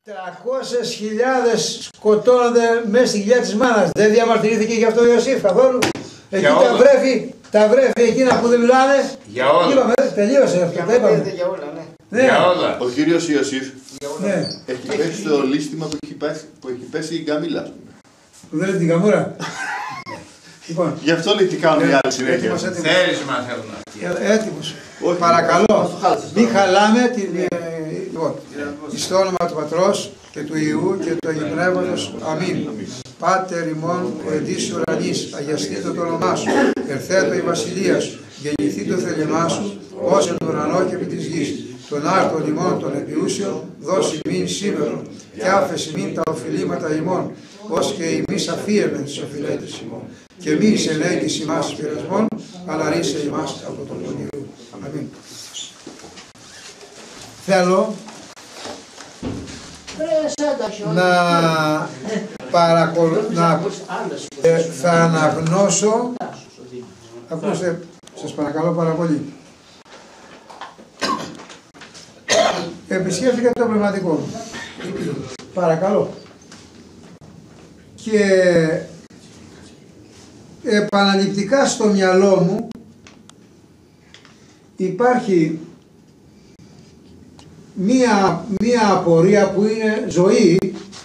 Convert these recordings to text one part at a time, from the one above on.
300.000 σκοτώνονται μέσα στη κοιλιά της μάνας. Δεν διαμαρτυρήθηκε γι' αυτό ο Ιωσήφ καθόλου? Εκεί τα βρέφη εκείνα που δεν μιλάνε. Για όλα. Είπαμε, τελείωσε αυτό. Για όλα, για όλα, ναι. Για όλα. Ο κύριος Ιωσήφ Ναι. έχει πέσει στο λίστημα που έχει πέσει η Γκαμίλα. Που δεν είναι την καμούρα. Λοιπόν, Γι' αυτό λέει τι κάνουν οι άλλοι συνέχεια. Θέλεις μα θέλουν. έτοιμος. Παρακαλώ, μην χαλάμε την... Λοιπόν, στο όνομα του Πατρός και του Υιού και του Αγίου Πνεύματος. Αμήν. Πάτερ ημών, ο ετής ουρανής, αγιαστήτω το όνομά σου, ερθέτω η βασιλεία σου, γεννηθεί το θέλημά σου, ως εν ουρανό και επί της γης. Τον άρτον ημών των επιούσιων, δώσει μην σήμερα, και άφεση μην τα οφειλήματα ημών, ως και εμείς αφίεμεν τις οφειλέτες ημών. Και μη σε ενέγγιση ημάς πειρασμών, αλλά ρίσε ημάς από τον πονηρού. Αμήν. Θέλω θα αναγνώσω, ακούστε, σας παρακαλώ πάρα πολύ. Επισκέφθηκα το πνευματικό. Παρακαλώ. Και επαναληπτικά στο μυαλό μου υπάρχει μία απορία που είναι ζωή,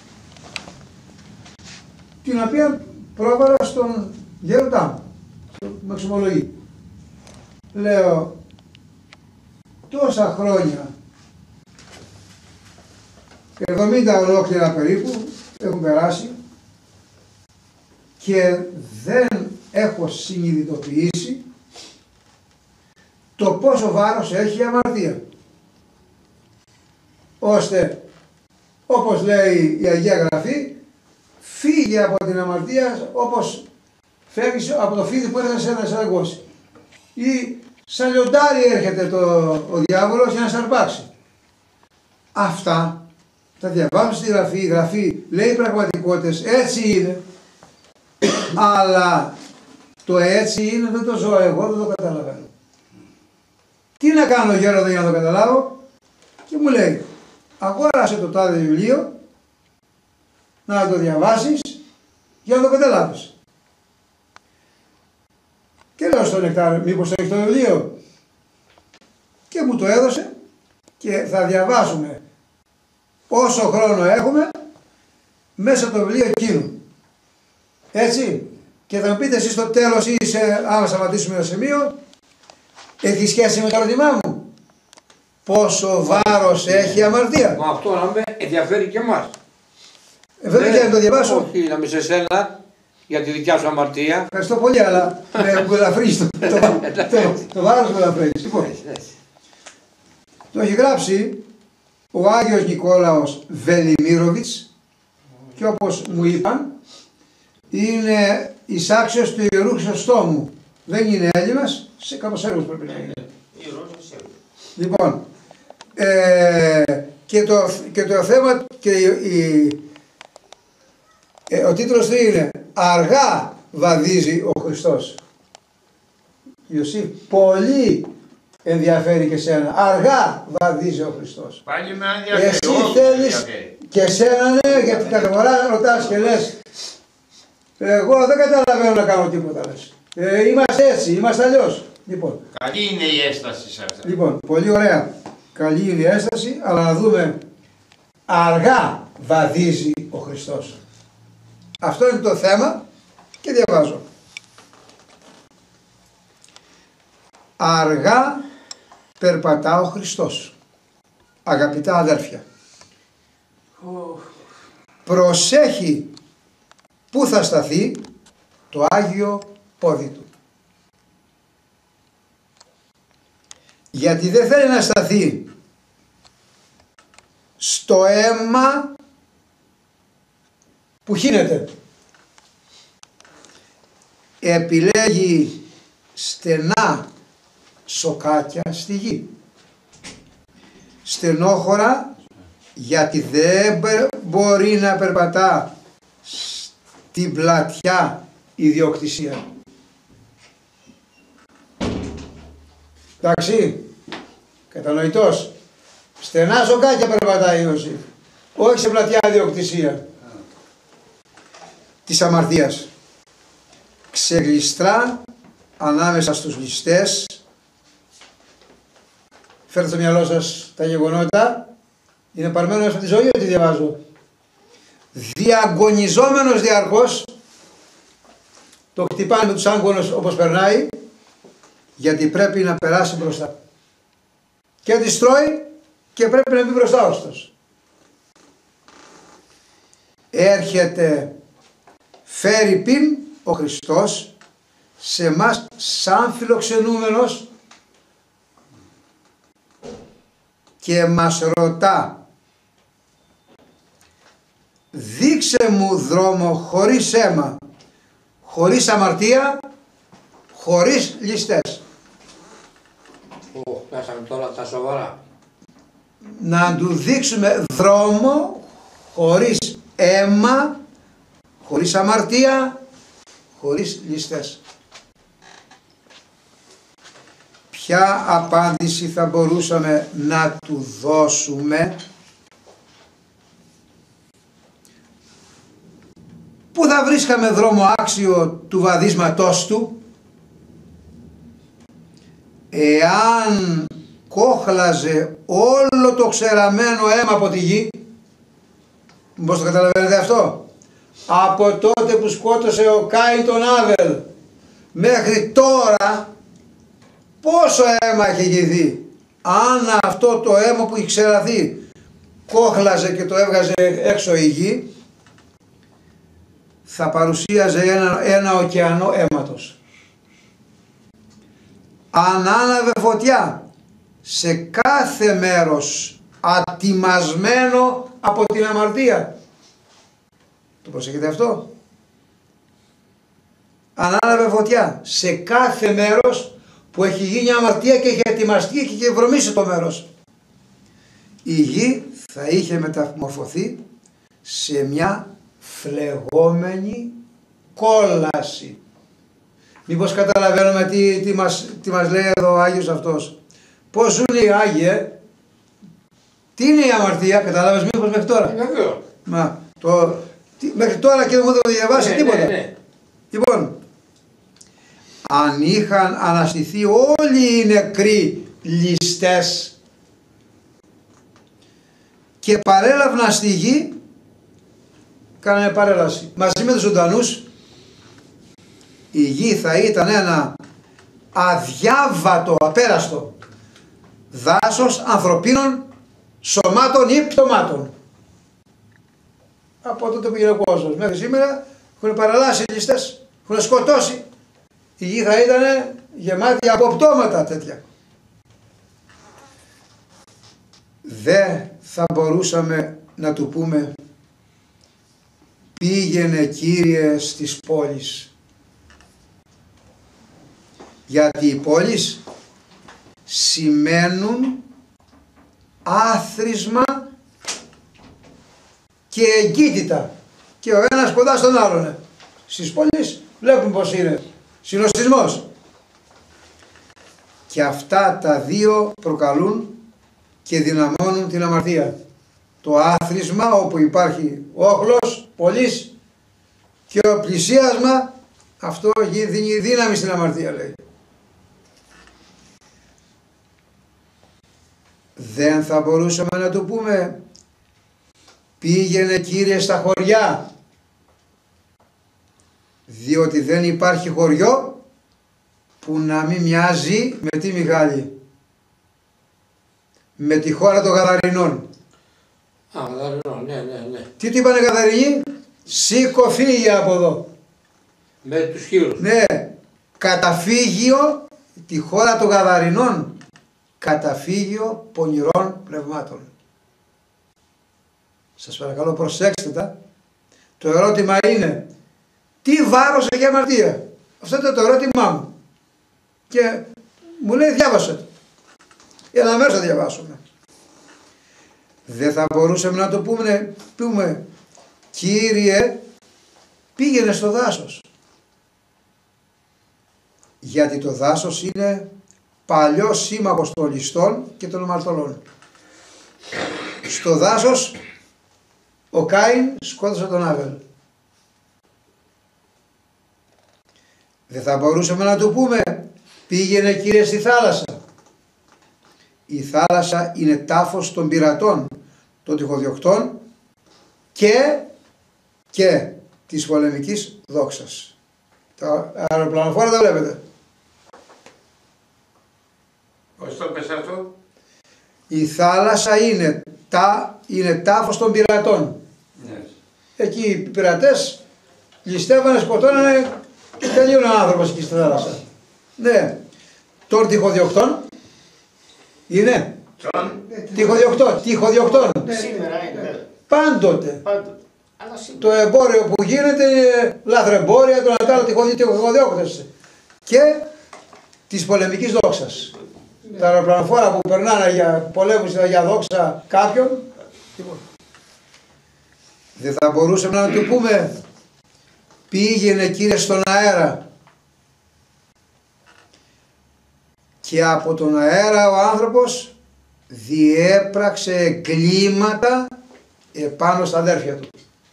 την οποία πρόβαλα στον γέροντά μου, με εξομολογεί. Λέω, τόσα χρόνια, 70 ολόκληρα περίπου έχουν περάσει και δεν έχω συνειδητοποιήσει το πόσο βάρος έχει η αμαρτία. Ώστε, όπως λέει η Αγία Γραφή, φύγε από την αμαρτία όπως φεύγεις από το φίδι που έρχεται σε ένα σαργώσει. Ή σαν λιοντάρι έρχεται ο διάβολος για να σαρπάξει. Αυτά τα διαβάζω στη Γραφή, η Γραφή λέει πραγματικότητες, έτσι είναι, αλλά το έτσι είναι δεν το ζω εγώ, δεν το καταλαβαίνω. Τι να κάνω γέροντα για να το καταλάβω? Και μου λέει, αγόρασε το τάδε βιβλίο, να το διαβάσεις για να το καταλάβεις. Και λέω στον Νεκτάριο, μήπως έχει το βιβλίο? Και μου το έδωσε και θα διαβάσουμε όσο χρόνο έχουμε μέσα από το βιβλίο εκείνου. Έτσι. Και θα μου πείτε εσείς στο τέλος ή άμα σταματήσουμε ένα σημείο, έχει σχέση με το ερώτημά μου. Πόσο βάρος έχει η αμαρτία. Μα αυτό να με ενδιαφέρει και εμάς. Βέβαια και να το διαβάσω. Όχι, να με σε σένα για τη δικιά σου αμαρτία. Ευχαριστώ πολύ, αλλά με ελαφρύνεις το βάρος με ελαφρύνεις. Λοιπόν, το έχει γράψει ο Άγιος Νικόλαος Βελιμίροβιτς και όπως μου είπαν είναι εισάξιος του Ιερού Χρυσοστόμου. Δεν είναι Έλληνας, σε κάπως Σέρβος πρέπει να είναι. Λοιπόν, και το θέμα και ο τίτλος του είναι «Αργά βαδίζει ο Χριστός». Ιωσήφ, πολύ ενδιαφέρει και σένα. Αργά βαδίζει ο Χριστός. Πάλι με ενδιαφέρει. Εσύ θέλεις και σένα, ναι, γιατί κάθε φορά ρωτάς και λες εγώ δεν καταλαβαίνω να κάνω τίποτα, λες. Είμαστε έτσι, είμαστε αλλιώς. Λοιπόν, καλή είναι η έσταση σε αυτά. Λοιπόν, πολύ ωραία. Καλή είναι η έσταση, αλλά να δούμε αργά βαδίζει ο Χριστός. Αυτό είναι το θέμα και διαβάζω. Αργά περπατά ο Χριστός. Αγαπητά αδέρφια. Προσέχει πού θα σταθεί το Άγιο πόδι του. Γιατί δεν θέλει να σταθεί στο αίμα που χύνεται. Επιλέγει στενά σοκάκια στη γη. Στενόχωρα, γιατί δεν μπορεί να περπατά στην πλατιά ιδιοκτησία. Εντάξει, κατανοητός. Στενά σοκάκια περπατάει ο Ιωσήφ. όχι σε πλατιά ιδιοκτησία της αμαρτίας. Ξεγλιστρά ανάμεσα στους ληστές. Φέρτε στο μυαλό σας τα γεγονότα. Είναι παρμένο μέσα από τη ζωή ότι διαβάζω. Διαγωνιζόμενος διαρκώς, το χτυπάνε με τους άγκονους όπως περνάει, γιατί πρέπει να περάσει μπροστά. Και τη τρώει και πρέπει να μπει μπροστά ώστος. Έρχεται, φέρει πιν ο Χριστός σε εμάς σαν φιλοξενούμενος και μας ρωτά, δείξε μου δρόμο χωρίς αίμα, χωρίς αμαρτία, χωρίς ληστές. Πέσαμε τώρα τα σοβαρά. Να του δείξουμε δρόμο χωρίς αίμα, χωρίς αμαρτία, χωρίς ληστές. Ποια απάντηση θα μπορούσαμε να του δώσουμε? Πού θα βρίσκαμε δρόμο άξιο του βαδίσματός του? Εάν κόχλαζε όλο το ξεραμένο αίμα από τη γη, πώς το καταλαβαίνετε αυτό? Από τότε που σκότωσε ο Κάιν τον Άβελ μέχρι τώρα πόσο αίμα έχει γηθεί? Αν αυτό το αίμα που έχει ξεραθεί κόχλαζε και το έβγαζε έξω η γη, θα παρουσίαζε ένα ωκεανό αίματος. Αν άναβε φωτιά σε κάθε μέρος ατιμασμένο από την αμαρτία, το προσέχετε αυτό? Αν άναβε φωτιά σε κάθε μέρος που έχει γίνει αμαρτία και έχει ετοιμαστεί και έχει βρωμίσει το μέρος, η γη θα είχε μεταμορφωθεί σε μια φλεγόμενη κόλαση. Μήπως καταλαβαίνουμε τι μας λέει εδώ ο Άγιος αυτός? Πώς ζουν οι Άγιοι, τι είναι η αμαρτία? Καταλάβες μήπως μέχρι τώρα? Μα, μέχρι τώρα και δεν μου το διαβάσει τίποτα. Ναι. Λοιπόν, αν είχαν αναστηθεί όλοι οι νεκροί ληστές και παρέλαβαν στη γη, κάνανε παρέλαση μαζί με τους ζωντανούς, η γη θα ήταν ένα αδιάβατο, απέραστο δάσος ανθρωπίνων σωμάτων ή πτωμάτων. Από τότε που γίνει ο κόσμος μέχρι σήμερα έχουν παραλάσει οι ληστές, έχουν σκοτώσει. Η γη θα ήταν γεμάτη από πτώματα τέτοια. Δεν θα μπορούσαμε να του πούμε, πήγαινε Κύριε στις πόλεις. Γιατί οι πόλεις σημαίνουν άθροισμα και εγκύτητα και ο ένας κοντά στον άλλον. Στις πόλεις βλέπουν πως είναι συνοστισμός. Και αυτά τα δύο προκαλούν και δυναμώνουν την αμαρτία. Το άθροισμα όπου υπάρχει όχλος, πολύς, και ο πλησίασμα, αυτό δίνει δύναμη στην αμαρτία, λέει. Δεν θα μπορούσαμε να του πούμε, πήγαινε Κύριε στα χωριά, διότι δεν υπάρχει χωριό που να μην μοιάζει με τη Μιχάλη, με τη χώρα των Γαδαρινών. Γαδαρινών, ναι. Τι του είπανε Γαδαρινοί? Σήκω φύγε από εδώ. Με τους χείρους. Ναι, καταφύγιο, τη χώρα των Γαδαρινών, καταφύγιο πονηρών πνευμάτων. Σας παρακαλώ προσέξτε τα. Το ερώτημα είναι, τι βάρος έχει αμαρτία? Αυτό ήταν το ερώτημά μου. Και μου λέει διάβασε το. Ένα μέρος θα διαβάσουμε. Δεν θα μπορούσαμε να το πούμε, Κύριε, πήγαινε στο δάσος. Γιατί το δάσος είναι παλιός σύμμαχος των ληστών και των αμαρτωλών. Στο δάσος ο Κάιν σκότωσε τον Άβελ. Δεν θα μπορούσαμε να του πούμε, πήγαινε κύριε στη θάλασσα. Η θάλασσα είναι τάφος των πειρατών, των τυχοδιοκτών και της πολεμικής δόξας. Τα αεροπλανοφόρα τα βλέπετε. Πώς το πες αυτό? Η θάλασσα είναι τάφος των πειρατών. Ναι. Εκεί οι πειρατές ληστεύανε, σκοτώνανε και τελείωνε ο άνθρωπος εκεί στη θάλασσα. Ναι. Των τυχοδιοκτών είναι. Τυχοδιοκτών. Σήμερα είναι. Πάντοτε. Αλλά σήμερα. Το εμπόριο που γίνεται είναι λαθρεμπόρια, το να τυχοδιώκτες. Και της πολεμικής δόξας. Τα αεροπλανοφόρα που περνάνε για πολέμους, για δόξα κάποιον. Δεν θα μπορούσαμε να του πούμε, πήγαινε κύριε στον αέρα. Και από τον αέρα ο άνθρωπος διέπραξε εγκλήματα επάνω στα αδέρφια του.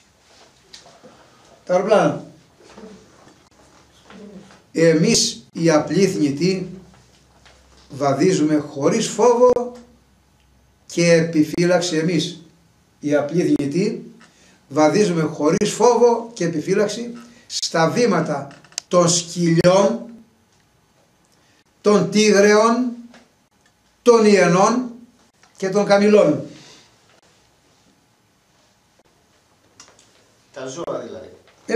Τα αεροπλάνα. Εμείς οι απλοί θνητοί βαδίζουμε χωρίς φόβο και επιφύλαξη. Εμείς οι απλοί θνητοί βαδίζουμε χωρίς φόβο και επιφύλαξη στα βήματα των σκυλιών, των τίγρεων, των ιενών και των καμηλών. Τα ζώα δηλαδή.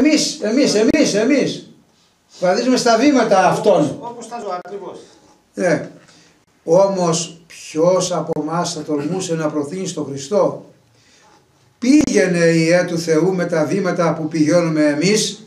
Εμείς βαδίζουμε στα βήματα αυτών. Όπως τα ζώα ακριβώς. Ναι. Όμως ποιος από εμάς θα τολμούσε να προθύνει στον Χριστό? Πήγαινε Υιέ του Θεού με τα βήματα που πηγαίνουμε εμείς.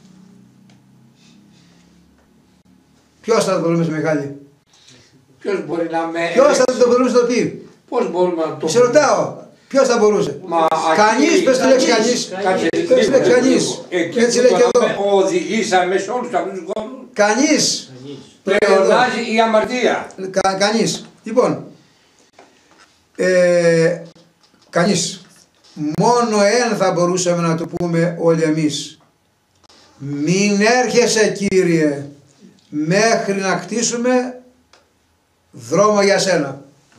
Ποιος θα το τολμήσει, Μιχάλη? Ποιος μπορεί να με... Ποιος θα το μπορούσε να το πει? Πώς μπορούμε να το... Σε ρωτάω. Ποιος θα μπορούσε? Κανείς, πες τη λέξη κανείς. Πες τη λέξη κανείς. Έτσι λέει και εδώ. Οδηγήσαμε σε όλους αυτούς τους κόσμους. Κανείς. Πλεονάζει η αμαρτία. Κανείς. Λοιπόν, κανείς. Μόνο έναν θα μπορούσαμε να του πούμε όλοι εμείς. Μην έρχεσαι Κύριε μέχρι να κτίσουμε δρόμο για σένα.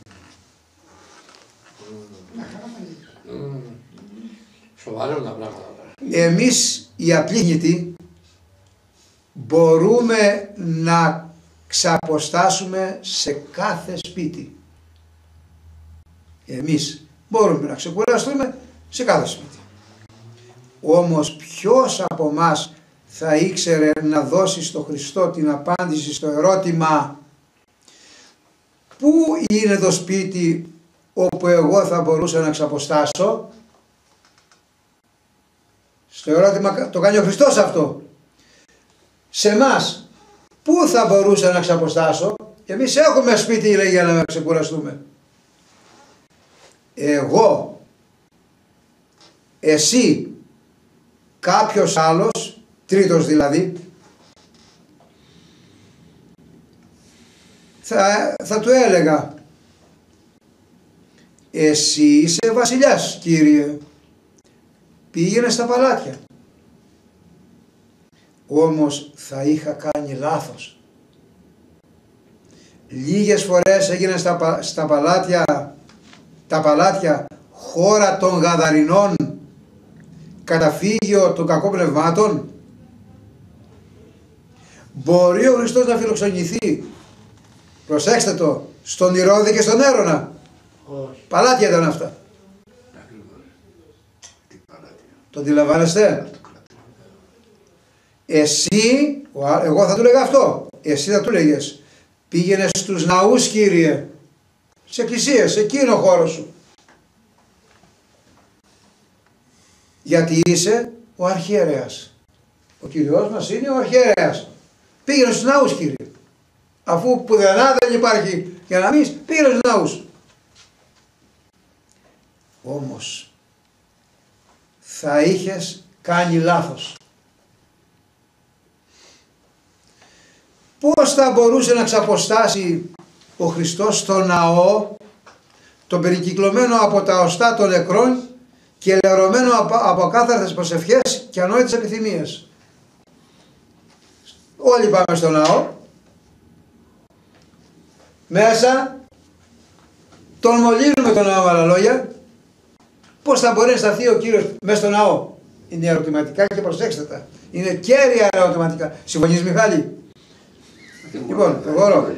Σοβαρό τα πράγματα. Εμείς οι απλοί θνητοί μπορούμε να ξαποστάσουμε σε κάθε σπίτι. Εμείς μπορούμε να ξεκουραστούμε σε κάθε σπίτι. Όμως ποιος από μας θα ήξερε να δώσει στο Χριστό την απάντηση στο ερώτημα πού είναι το σπίτι όπου εγώ θα μπορούσα να ξαποστάσω? Στο ερώτημα το κάνει ο Χριστός αυτό. Σε εμάς πού θα μπορούσα να ξαποστάσω? Εμείς έχουμε σπίτι, λέει, για να ξεκουραστούμε. Εγώ, εσύ, κάποιος άλλος, τρίτος δηλαδή, θα του έλεγα, εσύ είσαι βασιλιάς Κύριε, πήγαινε στα παλάτια. Όμως θα είχα κάνει λάθος. Λίγες φορές έγινε στα παλάτια, τα παλάτια χώρα των Γαδαρινών, καταφύγιο των κακών πνευμάτων. Μπορεί ο Χριστός να φιλοξενηθεί, προσέξτε το, στον Ηρώδη και στον Έρωνα? Παλάτια ήταν αυτά. Το αντιλαμβάνεστε? Εσύ, εγώ θα του λέγα αυτό, εσύ θα του λέγες, πήγαινε στους ναούς Κύριε, σε εκκλησίες, εκεί είναι ο χώρος σου. Γιατί είσαι ο αρχιερέας. Ο Κυριός μας είναι ο αρχιερέας. Πήγαινε στους ναούς Κύριε. Αφού πουδενά δεν υπάρχει για να μην, πήγαινε στους ναούς. Όμως θα είχες κάνει λάθος. Πώς θα μπορούσε να ξαποστάσει ο Χριστός στο ναό, τον περικυκλωμένο από τα οστά των νεκρών, και λερωμένο από ακάθαρτες προσευχές και ανόητες επιθυμίες. Όλοι πάμε στο ναό, μέσα τον μολύνουμε τον ναό με άλλα λόγια. Πώς θα μπορεί να σταθεί ο Κύριος μέσα στο ναό? Είναι ερωτηματικά και προσέξτε τα. Είναι κέρια ερωτηματικά. Συμφωνείς, Μιχάλη? Λοιπόν, εγώ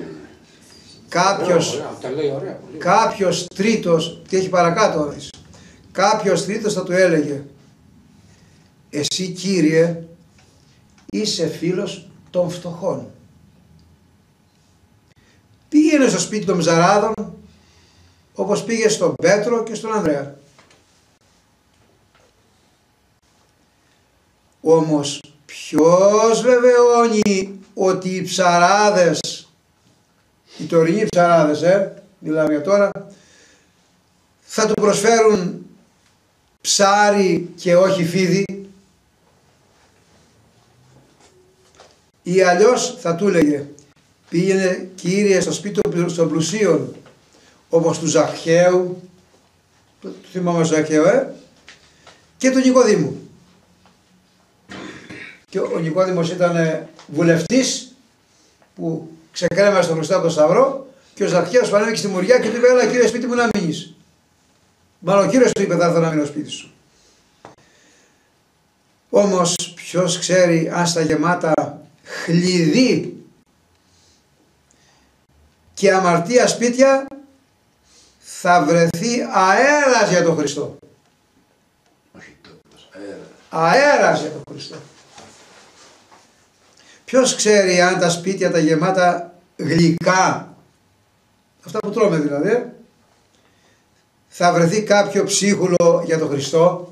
κάποιος τρίτος, τι έχει παρακάτω, κάποιος τρίτος θα του έλεγε, εσύ Κύριε είσαι φίλος των φτωχών. Πήγαινε στο σπίτι των Μζαράδων όπως πήγε στον Πέτρο και στον Ανδρέα. Όμως ποιος βεβαιώνει ότι οι ψαράδες, οι τωρινοί ψαράδες, μιλάμε για τώρα, θα του προσφέρουν ψάρι και όχι φίδι? Ή αλλιώς θα του έλεγε, πήγαινε Κύριε στο σπίτι των πλουσίων, όπως του Ζαχαίου, του θυμάμαι Ζαχαίου, και του Νικοδήμου. Και ο Νικόδημος ήταν βουλευτής που ξεκρέμασε στον Χριστό από τον Σταυρό, και ο Ζαχαίος πανέβηκε στη μουριά και του είπε, έλα Κύριε σπίτι μου να μείνεις. Μάλλον ο Κύριος του είπε, θα έρθω να μείνω σπίτι σου. Όμως ποιος ξέρει αν στα γεμάτα χλειδί και αμαρτία σπίτια θα βρεθεί αέρας για τον Χριστό. Αέρας για τον Χριστό. Ποιος ξέρει αν τα σπίτια τα γεμάτα γλυκά, αυτά που τρώμε δηλαδή, θα βρεθεί κάποιο ψίχουλο για τον Χριστό?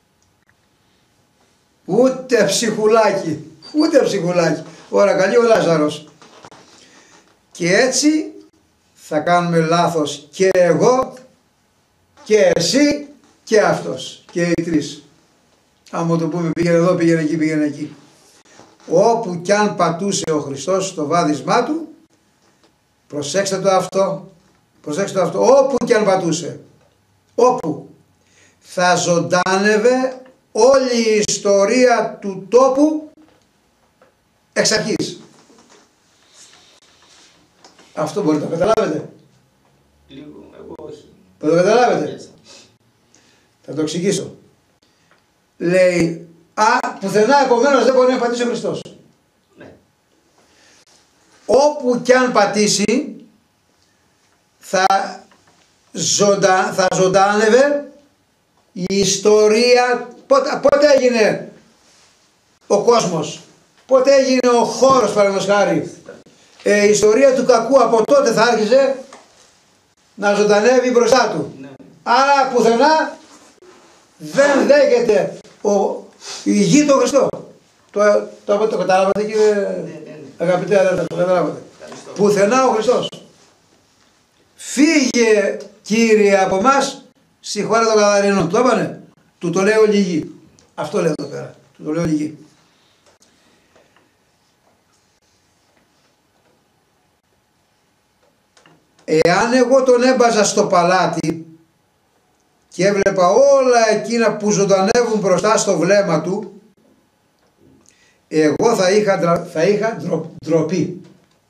Ούτε ψυχουλάκι, ούτε ψυχουλάκι. Ωρα καλή ο Λάζαρος. Και έτσι θα κάνουμε λάθος και εγώ και εσύ και αυτός και οι τρεις. Άμα το πούμε πήγαινε εδώ, πήγαινε εκεί, πήγαινε εκεί. Όπου κι αν πατούσε ο Χριστός στο βάδισμά του, προσέξτε το αυτό, όπου κι αν πατούσε, όπου, θα ζωντάνευε όλη η ιστορία του τόπου εξ αρχής. Αυτό μπορείτε να το καταλάβετε? Λίγο, εγώ όχι. Θα το καταλάβετε? Θα το εξηγήσω. Λέει, πουθενά επομένως δεν μπορεί να πατήσει ο Χριστός. Ναι. Όπου κι αν πατήσει θα ζωντάνευε η ιστορία. Πότε έγινε ο κόσμος, πότε έγινε ο χώρος, παραδείγματος χάρη, η ιστορία του κακού από τότε θα άρχισε να ζωντανεύει μπροστά του. Ναι. Άρα πουθενά δεν δέχεται η γη τον Χριστό. Το καταλάβατε, κύριε αγαπητέ αδέρφια, το καταλάβατε? Πουθενά ο Χριστός. Φύγε Κύριε από εμάς στη χώρα των Γαδαρενών. Του είπανε, του το λέει όλη η γη. Αυτό λέει εδώ πέρα, του το λέει όλη η γη. Εάν εγώ τον έμπαζα στο παλάτι και έβλεπα όλα εκείνα που ζωντανεύουν μπροστά στο βλέμμα του, εγώ θα είχα ντροπή.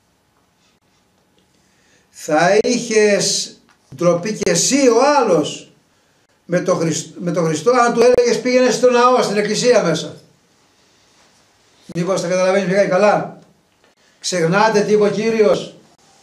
Θα είχες ντροπή και εσύ ο άλλος με τον Χριστό, αν του έλεγες πήγαινε στο ναό, στην εκκλησία μέσα. Μήπως τα καταλαβαίνεις πια καλά? Ξεχνάτε τι είπε ο Κύριος?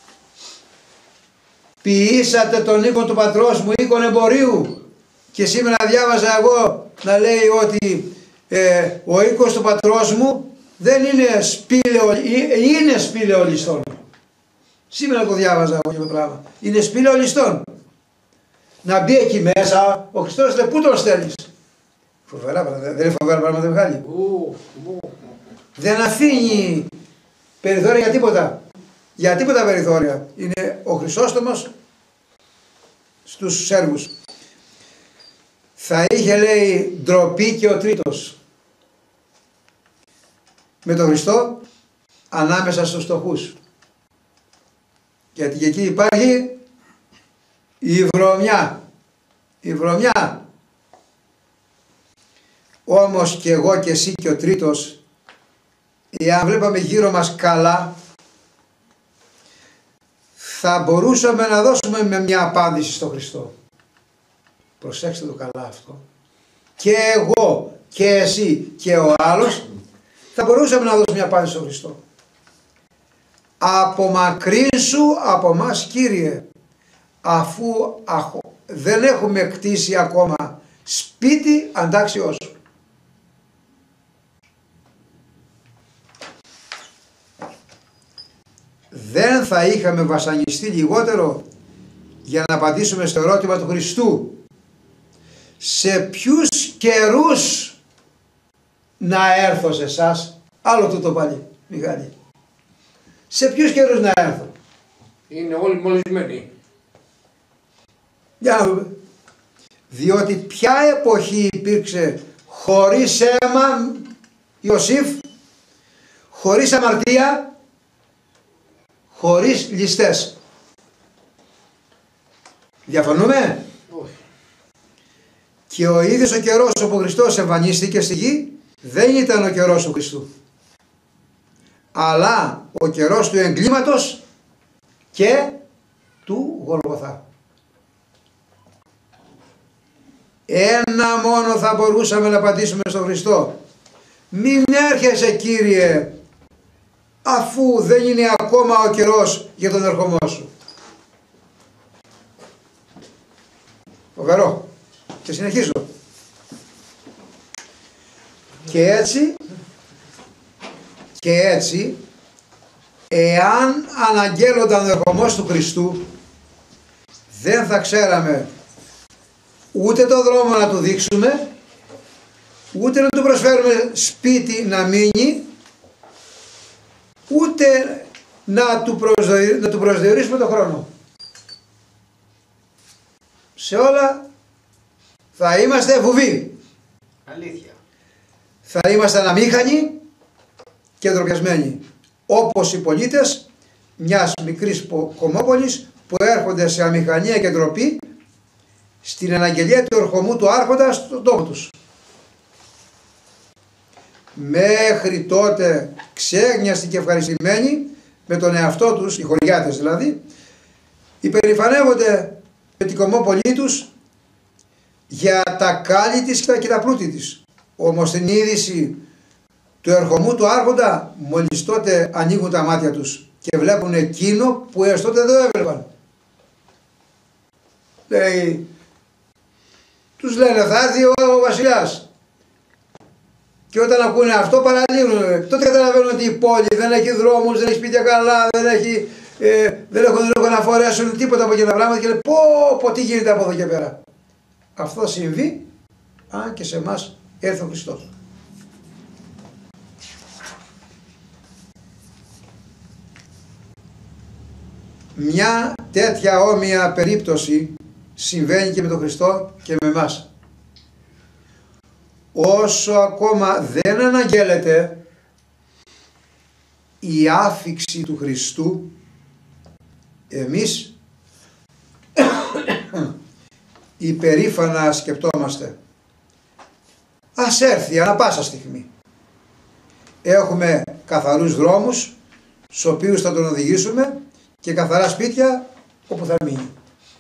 Ποιήσατε τον οίκο του πατρός μου οίκον εμπορίου. Και σήμερα διάβαζα εγώ να λέει ότι ο οίκος του πατρός μου δεν είναι σπήλαιο, είναι σπήλαιο ληστών. Σήμερα το διάβαζα εγώ το πράγμα. Είναι σπήλαιο ληστών. Να μπει εκεί μέσα, ο Χριστός λέει πού τον στέλνεις? Φοβερά πράγματα, δεν είναι φοβερά πράγματα, Μιχάλη? Δεν αφήνει περιθώρια για τίποτα. Για τίποτα περιθώρια. Είναι ο Χρυσόστομος στους Σέρβους. Θα είχε, λέει, ντροπή και ο τρίτος με τον Χριστό ανάμεσα στους φτωχούς. Γιατί και εκεί υπάρχει η βρωμιά. Η βρωμιά. Όμως και εγώ και εσύ και ο τρίτος, εάν βλέπαμε γύρω μας καλά, θα μπορούσαμε να δώσουμε με μια απάντηση στον Χριστό. Προσέξτε το καλά αυτό. Και εγώ και εσύ και ο άλλος θα μπορούσαμε να δώσουμε μια απάντηση στον Χριστό. Απομακρύνσου από μας, Κύριε, αφού δεν έχουμε κτίσει ακόμα σπίτι αντάξιό σου. Δεν θα είχαμε βασανιστεί λιγότερο για να απαντήσουμε στο ερώτημα του Χριστού. Σε ποιους καιρούς να έρθω σε εσάς? Άλλο τούτο πάλι, Μιχάλη. Σε ποιους καιρούς να έρθω? Είναι όλοι μολυσμένοι. Για να δούμε. Διότι ποια εποχή υπήρξε χωρίς αίμα, Ιωσήφ, χωρίς αμαρτία, χωρίς ληστές? Διαφωνούμε? Όχι. Και ο ίδιος ο καιρός όπου ο Χριστός εμφανίστηκε στη γη δεν ήταν ο καιρός του Χριστού, αλλά ο καιρός του εγκλήματος και του Γολγοθά. Ένα μόνο θα μπορούσαμε να απαντήσουμε στον Χριστό: μην έρχεσαι, Κύριε, αφού δεν είναι ακόμα ο καιρός για τον ερχομό σου. Φοβερό. Και συνεχίζω. Και έτσι, εάν αναγγέλλονταν ο ερχομός του Χριστού, δεν θα ξέραμε ούτε το δρόμο να του δείξουμε, ούτε να του προσφέρουμε σπίτι να μείνει, ούτε να του προσδιορίσουμε τον χρόνο. Σε όλα θα είμαστε βουβοί. Αλήθεια. Θα είμαστε αναμήχανοι και ντροπιασμένοι, όπως οι πολίτες μιας μικρής κομμόπολης που έρχονται σε αμηχανία και ντροπή στην αναγγελία του ερχομού του άρχοντα στον τόπο τους. Μέχρι τότε ξέγνιαστοι και ευχαριστημένοι με τον εαυτό τους, οι χωριάτες δηλαδή, υπερηφανεύονται με την κομμόπολη τους για τα κάλλη της και τα πλούτη της. Όμως την είδηση του ερχομού του άρχοντα, μόλις τότε ανοίγουν τα μάτια τους και βλέπουν εκείνο που έως τότε δεν έβλεπαν. Λέει, τους λένε θα έρθει ο βασιλιάς. Και όταν ακούνε αυτό παραλύουν. Τότε καταλαβαίνουν ότι η πόλη δεν έχει δρόμους, δεν έχει σπίτια καλά, δεν έχουν να φορέσουν τίποτα από εκείνα τα πράγματα και λένε πω τι γίνεται από εδώ και πέρα. Αυτό συμβεί αν και σε εμάς έρθει ο Χριστός. Μια τέτοια όμοια περίπτωση συμβαίνει και με τον Χριστό και με εμάς. Όσο ακόμα δεν αναγγέλλεται η άφιξη του Χριστού, εμείς υπερήφανα σκεπτόμαστε ας έρθει ανά πάσα στιγμή. Έχουμε καθαρούς δρόμους στους οποίους θα τον οδηγήσουμε και καθαρά σπίτια όπου θα μείνει.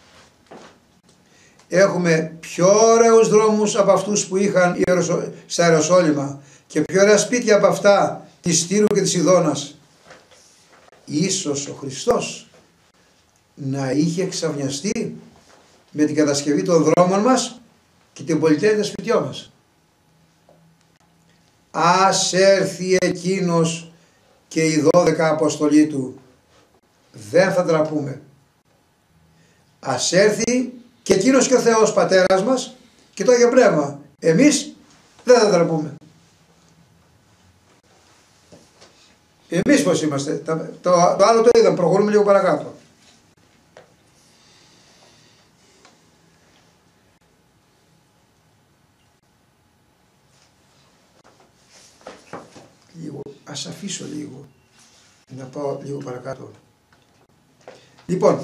Έχουμε πιο ωραίους δρόμους από αυτούς που είχαν στα Ιεροσόλυμα και πιο ωραία σπίτια από αυτά της Τύρου και της Ιδώνας. Ίσως ο Χριστός να είχε εξαυνιαστεί με την κατασκευή των δρόμων μας και την πολυτέλεια των σπιτιών μας. Ας έρθει εκείνος και οι 12 αποστολοί του, δεν θα ντραπούμε. Ας έρθει και εκείνος και ο Θεός Πατέρας μας και το Άγιο Πνεύμα, εμείς δεν θα ντραπούμε. Εμείς πως είμαστε, το άλλο το είδαμε, προχωρούμε λίγο παρακάτω. Ας αφήσω λίγο να πάω λίγο παρακάτω. Λοιπόν,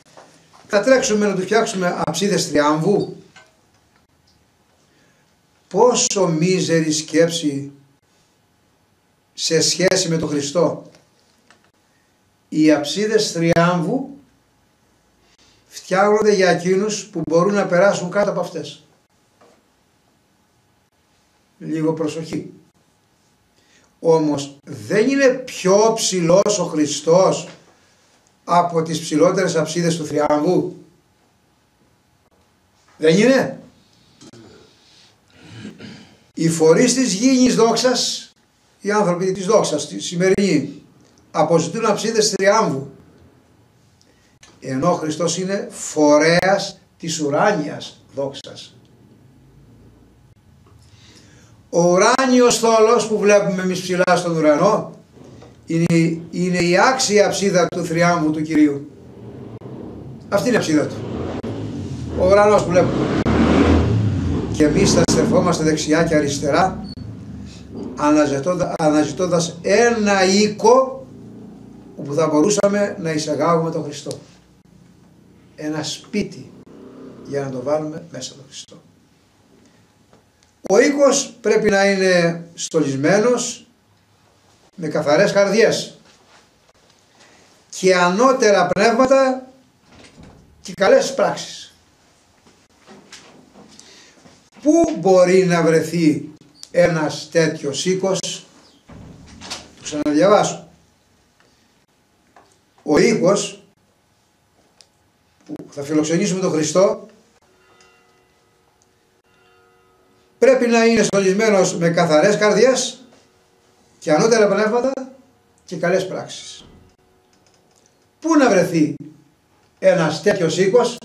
θα τρέξουμε να του φτιάξουμε αψίδες τριάμβου πόσο μίζερη σκέψη σε σχέση με τον Χριστό. Οι αψίδες θριάμβου φτιάχνονται για εκείνους που μπορούν να περάσουν κάτω από αυτές. Λίγο προσοχή. Όμως δεν είναι πιο ψηλός ο Χριστός από τις ψηλότερες αψίδες του θριάμβου. Δεν είναι. Οι φορείς της γήινης δόξας, οι άνθρωποι της δόξας, τη σημερινή, αποζητούν αψίδες θριάμβου. Ενώ ο Χριστός είναι φορέας της ουράνιας δόξας. Ο ουράνιος θόλος που βλέπουμε εμείς ψηλά στον ουρανό είναι η άξια αψίδα του θριάμβου του Κυρίου. Αυτή είναι η αψίδα του. Ο ουρανός που βλέπουμε. Και εμείς θα στρεφόμαστε δεξιά και αριστερά αναζητώντας ένα οίκο όπου θα μπορούσαμε να εισαγάγουμε τον Χριστό. Ένα σπίτι για να το βάλουμε μέσα τον Χριστό. Ο οίκος πρέπει να είναι στολισμένος με καθαρές καρδιές και ανώτερα πνεύματα και καλές πράξεις. Πού μπορεί να βρεθεί ένας τέτοιος οίκος? Το ξαναδιαβάσω. Ο οίκος που θα φιλοξενήσουμε τον Χριστό πρέπει να είναι στολισμένος με καθαρές καρδιές και ανώτερα πνεύματα και καλές πράξεις. Πού να βρεθεί ένας τέτοιος οίκος?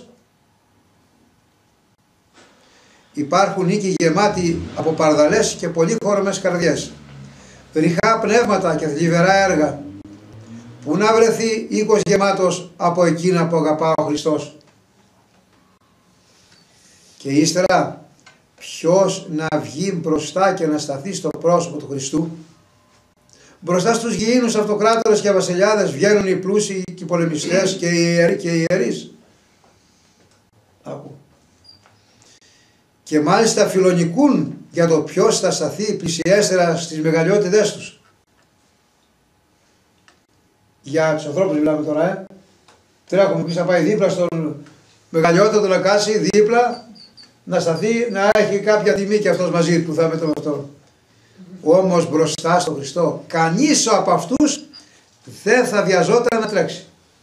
Υπάρχουν οίκοι γεμάτοι από παρδαλές και πολύχρωμες καρδιές, ρηχά πνεύματα και θλιβερά έργα. Πού να βρεθεί οίκος γεμάτος από εκείνα που αγαπά ο Χριστός? Και ύστερα ποιος να βγει μπροστά και να σταθεί στο πρόσωπο του Χριστού? Μπροστά στους γηίνους αυτοκράτορες και βασιλιάδες βγαίνουν οι πλούσιοι και οι πολεμιστές και οι ιερείς. Άκου. Και μάλιστα φιλονικούν για το ποιος θα σταθεί πλησιέστερα στις μεγαλειότητές τους. Για τους ανθρώπους μιλάμε τώρα, Τρέχουμε ποιος θα πάει δίπλα στον μεγαλειότητα του να κάτσει δίπλα, να σταθεί, να έχει κάποια τιμή και αυτός μαζί που θα με τον αυτό. Όμως μπροστά στον Χριστό κανείς από αυτούς δεν θα βιαζόταν να τρέξει.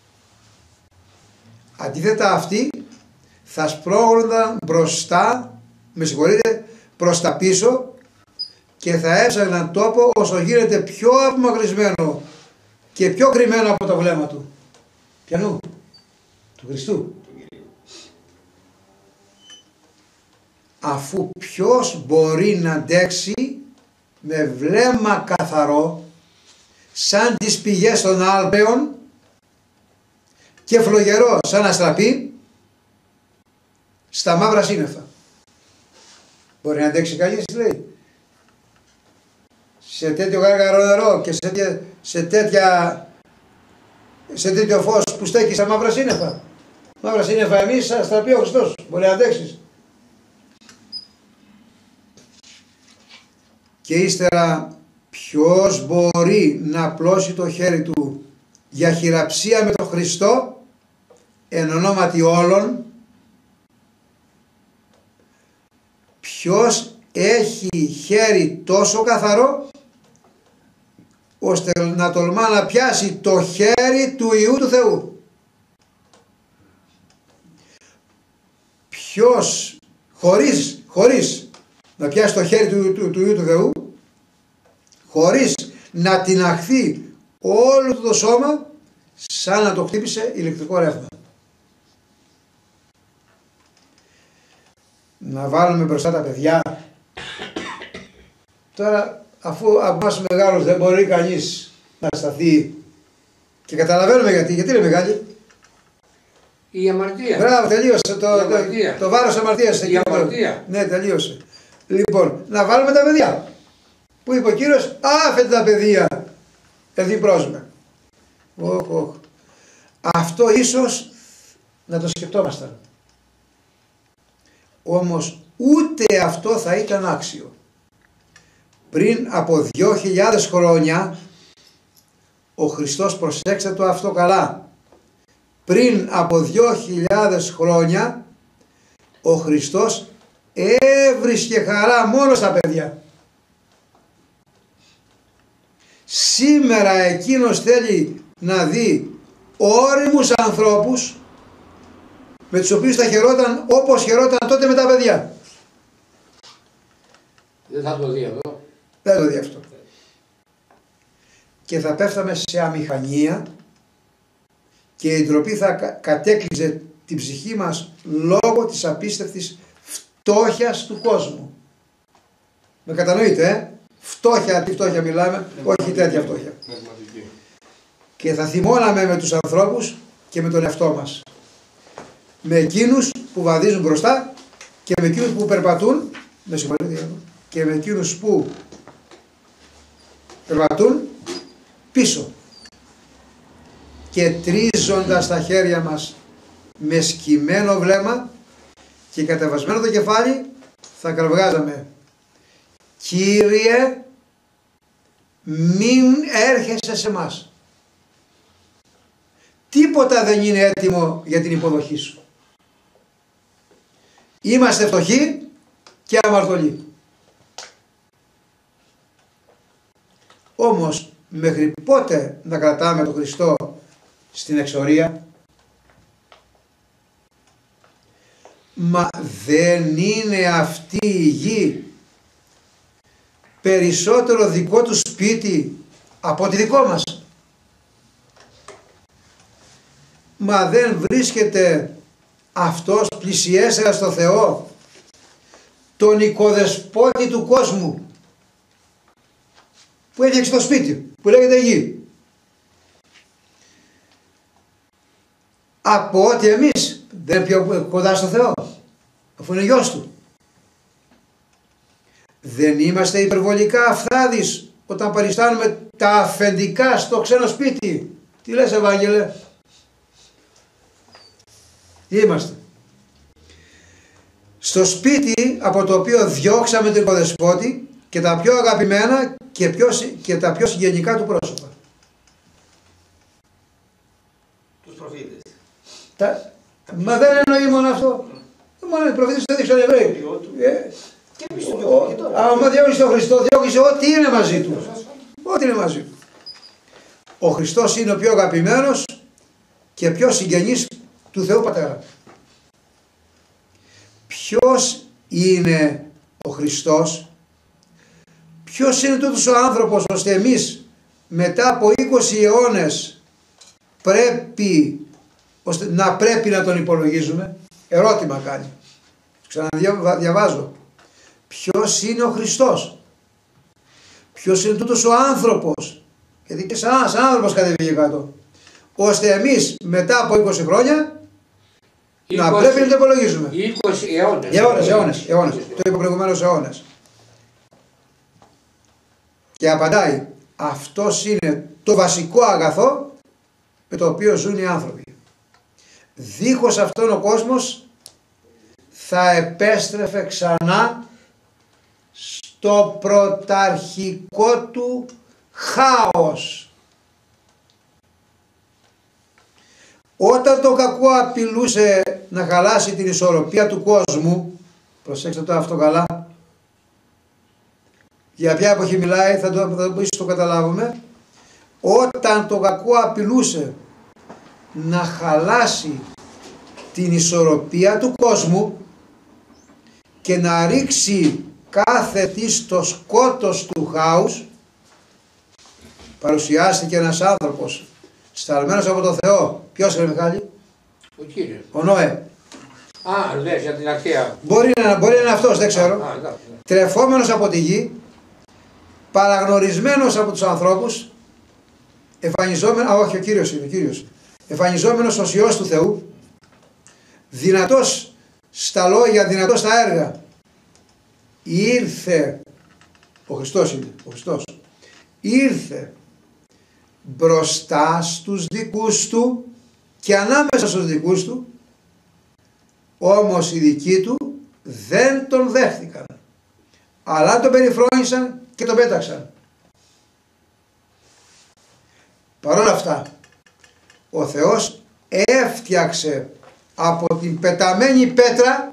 Αντίθετα αυτοί θα σπρώχνονταν μπροστά, με συγχωρείτε, προς τα πίσω και θα έψαχναν τόπο όσο γίνεται πιο απομακρυσμένο και πιο κρυμμένο από το βλέμμα του. Ποιανού? Του Χριστού. Αφού ποιος μπορεί να αντέξει με βλέμμα καθαρό σαν τις πηγές των Άλπαιων και φλογερό σαν αστραπή στα μαύρα σύννεφα? Μπορεί να αντέξει κανείς, λέει, σε τέτοιο γάργαρο νερό και σε τέτοιο φως που στέκει στα μαύρα σύννεφα? Μαύρα σύννεφα εμείς, αστραπή ο Χριστός. Μπορεί να αντέξεις? Και ύστερα ποιος μπορεί να απλώσει το χέρι του για χειραψία με τον Χριστό εν ονόματι όλων? Ποιος έχει χέρι τόσο καθαρό ώστε να τολμά να πιάσει το χέρι του Υιού του Θεού? Ποιος χωρίς να πιάσει το χέρι του Υιού του Θεού, χωρίς να τιναχθεί όλο το σώμα σαν να το χτύπησε ηλεκτρικό ρεύμα? Να βάλουμε μπροστά τα παιδιά. Τώρα αφού από εμάς μεγάλους δεν μπορεί κανείς να σταθεί, και καταλαβαίνουμε γιατί είναι μεγάλη. Η αμαρτία. Μπράβο, τελείωσε το βάρος αμαρτίας. Η αμαρτία. Ναι, τελείωσε. Λοιπόν, να βάλουμε τα παιδιά. Που είπε ο Κύριος, άφετε τα παιδεία εδί πρόσμε. Αυτό ίσως να το σκεπτόμασταν. Όμως ούτε αυτό θα ήταν άξιο. Πριν από 2.000 χρόνια ο Χριστός, προσέξτε το αυτό καλά, πριν από 2.000 χρόνια ο Χριστός έβρισκε χαρά μόνο στα παιδιά. Σήμερα εκείνος θέλει να δει όριμους ανθρώπους με τους οποίους θα χαιρόταν όπως χαιρόταν τότε με τα παιδιά. Δεν θα το δει εδώ. Δεν το δει αυτό. Και θα πέφταμε σε αμηχανία και η ντροπή θα κατέκλυζε την ψυχή μας λόγω της απίστευτης φτώχειας του κόσμου. Με κατανοείτε, φτώχεια, τι φτώχεια μιλάμε, όχι τέτοια φτώχεια. Και θα θυμώναμε με τους ανθρώπους και με τον εαυτό μας. Με εκείνους που βαδίζουν μπροστά και με εκείνους που περπατούν, με συγχωρείτε, και με εκείνους που περπατούν πίσω. Και τρίζοντας τα χέρια μας με σκυμμένο βλέμμα και κατεβασμένο το κεφάλι θα κραυγάζαμε: Κύριε, μην έρχεσαι σε μας. Τίποτα δεν είναι έτοιμο για την υποδοχή σου. Είμαστε φτωχοί και αμαρτωλοί. Όμως μέχρι πότε να κρατάμε τον Χριστό στην εξορία? Μα δεν είναι αυτή η γη περισσότερο δικό του σπίτι από τη δικό μας? Μα δεν βρίσκεται αυτός πλησιέστερα στο Θεό, τον οικοδεσπότη του κόσμου, που έφτιαξε το σπίτι που λέγεται γη, από ότι εμείς? Δεν είναι πιο κοντά στο Θεό, αφού είναι γιος του? Δεν είμαστε υπερβολικά αυθάδεις όταν παριστάνουμε τα αφεντικά στο ξένο σπίτι? Τι λες, Ευάγγελε? Είμαστε στο σπίτι από το οποίο διώξαμε τον οικοδεσπότη και τα πιο αγαπημένα και τα πιο συγγενικά του πρόσωπα. Τους προφήτες. Μα δεν εννοεί μόνο αυτό. Μόνο οι προφήτες το έδειξαν οι Εβραίοι. Και εμείς το διώχνουμε και τώρα. Άμα διώχνεις τον Χριστό, διώχνεις ό,τι είναι μαζί του. Ό,τι είναι μαζί του. Ο Χριστός είναι ο πιο αγαπημένος και πιο συγγενής του Θεού Πατέρα. Ποιος είναι ο Χριστός? Ποιος είναι τούτος ο άνθρωπος ώστε εμείς μετά από 20 αιώνες να πρέπει να τον υπολογίζουμε? Ερώτημα κάνει. Ξαναδιαβάζω. Ποιος είναι ο Χριστός? Ποιος είναι τούτος ο άνθρωπος? Γιατί και σαν άνθρωπος κατεβήκε κάτω. Ώστε εμείς μετά από 20 χρόνια να πρέπει να το υπολογίζουμε. 20 αιώνες. Αιώνες. Το είπα προηγουμένως, αιώνες. Και απαντάει, αυτός είναι το βασικό αγαθό με το οποίο ζουν οι άνθρωποι. Δίχως αυτόν ο κόσμος θα επέστρεφε ξανά στο πρωταρχικό του χάος. Όταν το κακό απειλούσε να χαλάσει την ισορροπία του κόσμου, προσέξτε το αυτό καλά, για ποια εποχή μιλάει, θα το καταλάβουμε. Όταν το κακό απειλούσε να χαλάσει την ισορροπία του κόσμου και να ρίξει κάθε τι στο σκότος του χάους, παρουσιάστηκε ένας άνθρωπος σταλμένος από τον Θεό. Ποιος είναι, Μιχάλη? Ο Κύριος. Ο Νόε. Α, λες για την αρχαία. Μπορεί να είναι αυτός, δεν ξέρω. Τρεφόμενος από τη γη, παραγνωρισμένος από τους ανθρώπους, όχι, ο Κύριος είναι, ο Κύριος. Εμφανιζόμενος ως Υιός του Θεού, δυνατός στα λόγια, δυνατός στα έργα. Ήρθε, ο Χριστός είναι, ο Χριστός, ήρθε μπροστά στους δικούς του και ανάμεσα στους δικούς του, όμως οι δικοί του δεν τον δέχτηκαν, αλλά τον περιφρόνησαν και τον πέταξαν. Παρ' όλα αυτά, ο Θεός έφτιαξε από την πεταμένη πέτρα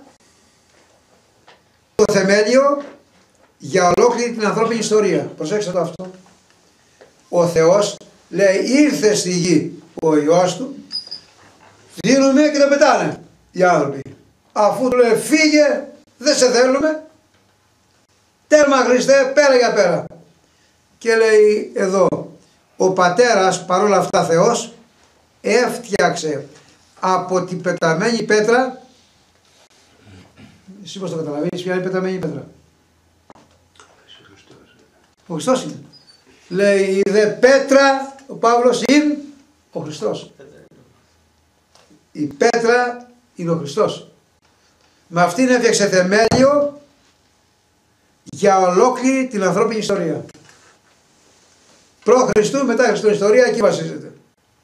το θεμέλιο για ολόκληρη την ανθρώπινη ιστορία. Προσέξτε το αυτό. Ο Θεός λέει, ήρθε στη γη ο Υιός του, δίνουμε και το πετάνε οι άνθρωποι. Αφού του λέει, φύγε, δεν σε θέλουμε, τέρμα Χριστέ, πέρα για πέρα. Και λέει εδώ, ο πατέρας παρόλα αυτά Θεός έφτιαξε από την πεταμένη πέτρα. Εσύ πώς το καταλαβαίνεις, ποια είναι η πεταμένη πέτρα? Ο Χριστός είναι. Λέει, η δε πέτρα, ο Παύλος είναι ο Χριστός. Η πέτρα είναι ο Χριστός. Με αυτήν έφτιαξε θεμέλιο για ολόκληρη την ανθρώπινη ιστορία. Προ Χριστού, μετά Χριστού ιστορία, εκεί βασίζεται.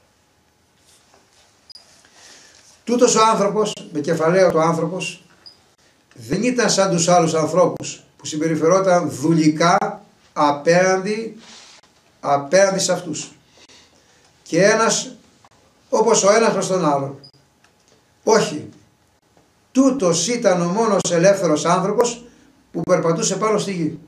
Τούτος ο άνθρωπος, με κεφαλαίο το άνθρωπος, δεν ήταν σαν τους άλλους ανθρώπους που συμπεριφερόταν δουλικά απέναντι σε αυτούς. Και ένας όπως ο ένας προς τον άλλον. Όχι. Τούτος ήταν ο μόνος ελεύθερος άνθρωπος που περπατούσε πάνω στη γη.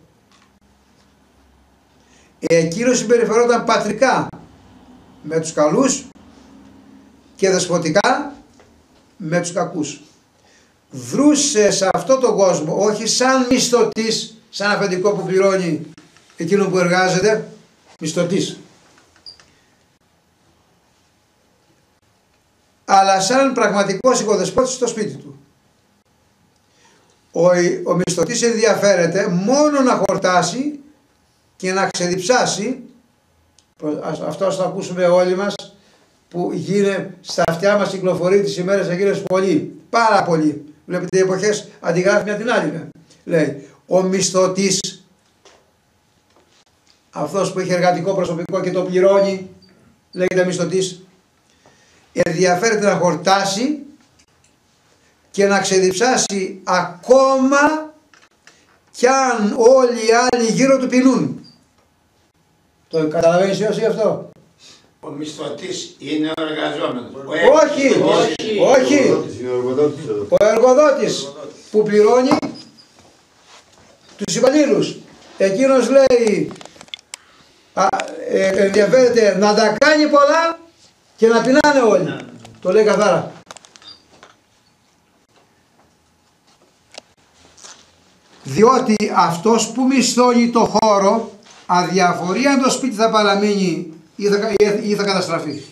Εκείνος συμπεριφερόταν πατρικά με τους καλούς και δεσποτικά με τους κακούς. Δρούσε σε αυτόν τον κόσμο όχι σαν μισθωτής, σαν αφεντικό που πληρώνει εκείνον που εργάζεται, μισθωτής, αλλά σαν πραγματικός οικοδεσπότης στο σπίτι του. Ο μισθωτής ενδιαφέρεται μόνο να χορτάσει και να ξεδιψάσει. Αυτό θα ακούσουμε όλοι μας, που γίνεται στα αυτιά μας, κυκλοφορεί τις ημέρες εκείνες πολύ, πάρα πολύ. Βλέπετε, οι εποχές αντιγράφει μια την άλλη. Ναι. Λέει, ο μισθωτής, αυτός που έχει εργατικό προσωπικό και το πληρώνει, λέγεται μισθωτής, ενδιαφέρεται να χορτάσει και να ξεδιψάσει ακόμα κι αν όλοι οι άλλοι γύρω του πεινούν. Το καταλαβαίνεις εσύ αυτό? Ο μισθωτής είναι ο εργαζόμενος. Όχι. Ο εργοδότης που πληρώνει τους υπαλλήλους. Εκείνος λέει, ενδιαφέρεται να τα κάνει πολλά και να πεινάνε όλοι. Το λέει καθαρά. Διότι αυτός που μισθώνει το χώρο αδιαφορεί αν το σπίτι θα παραμείνει ή θα καταστραφεί.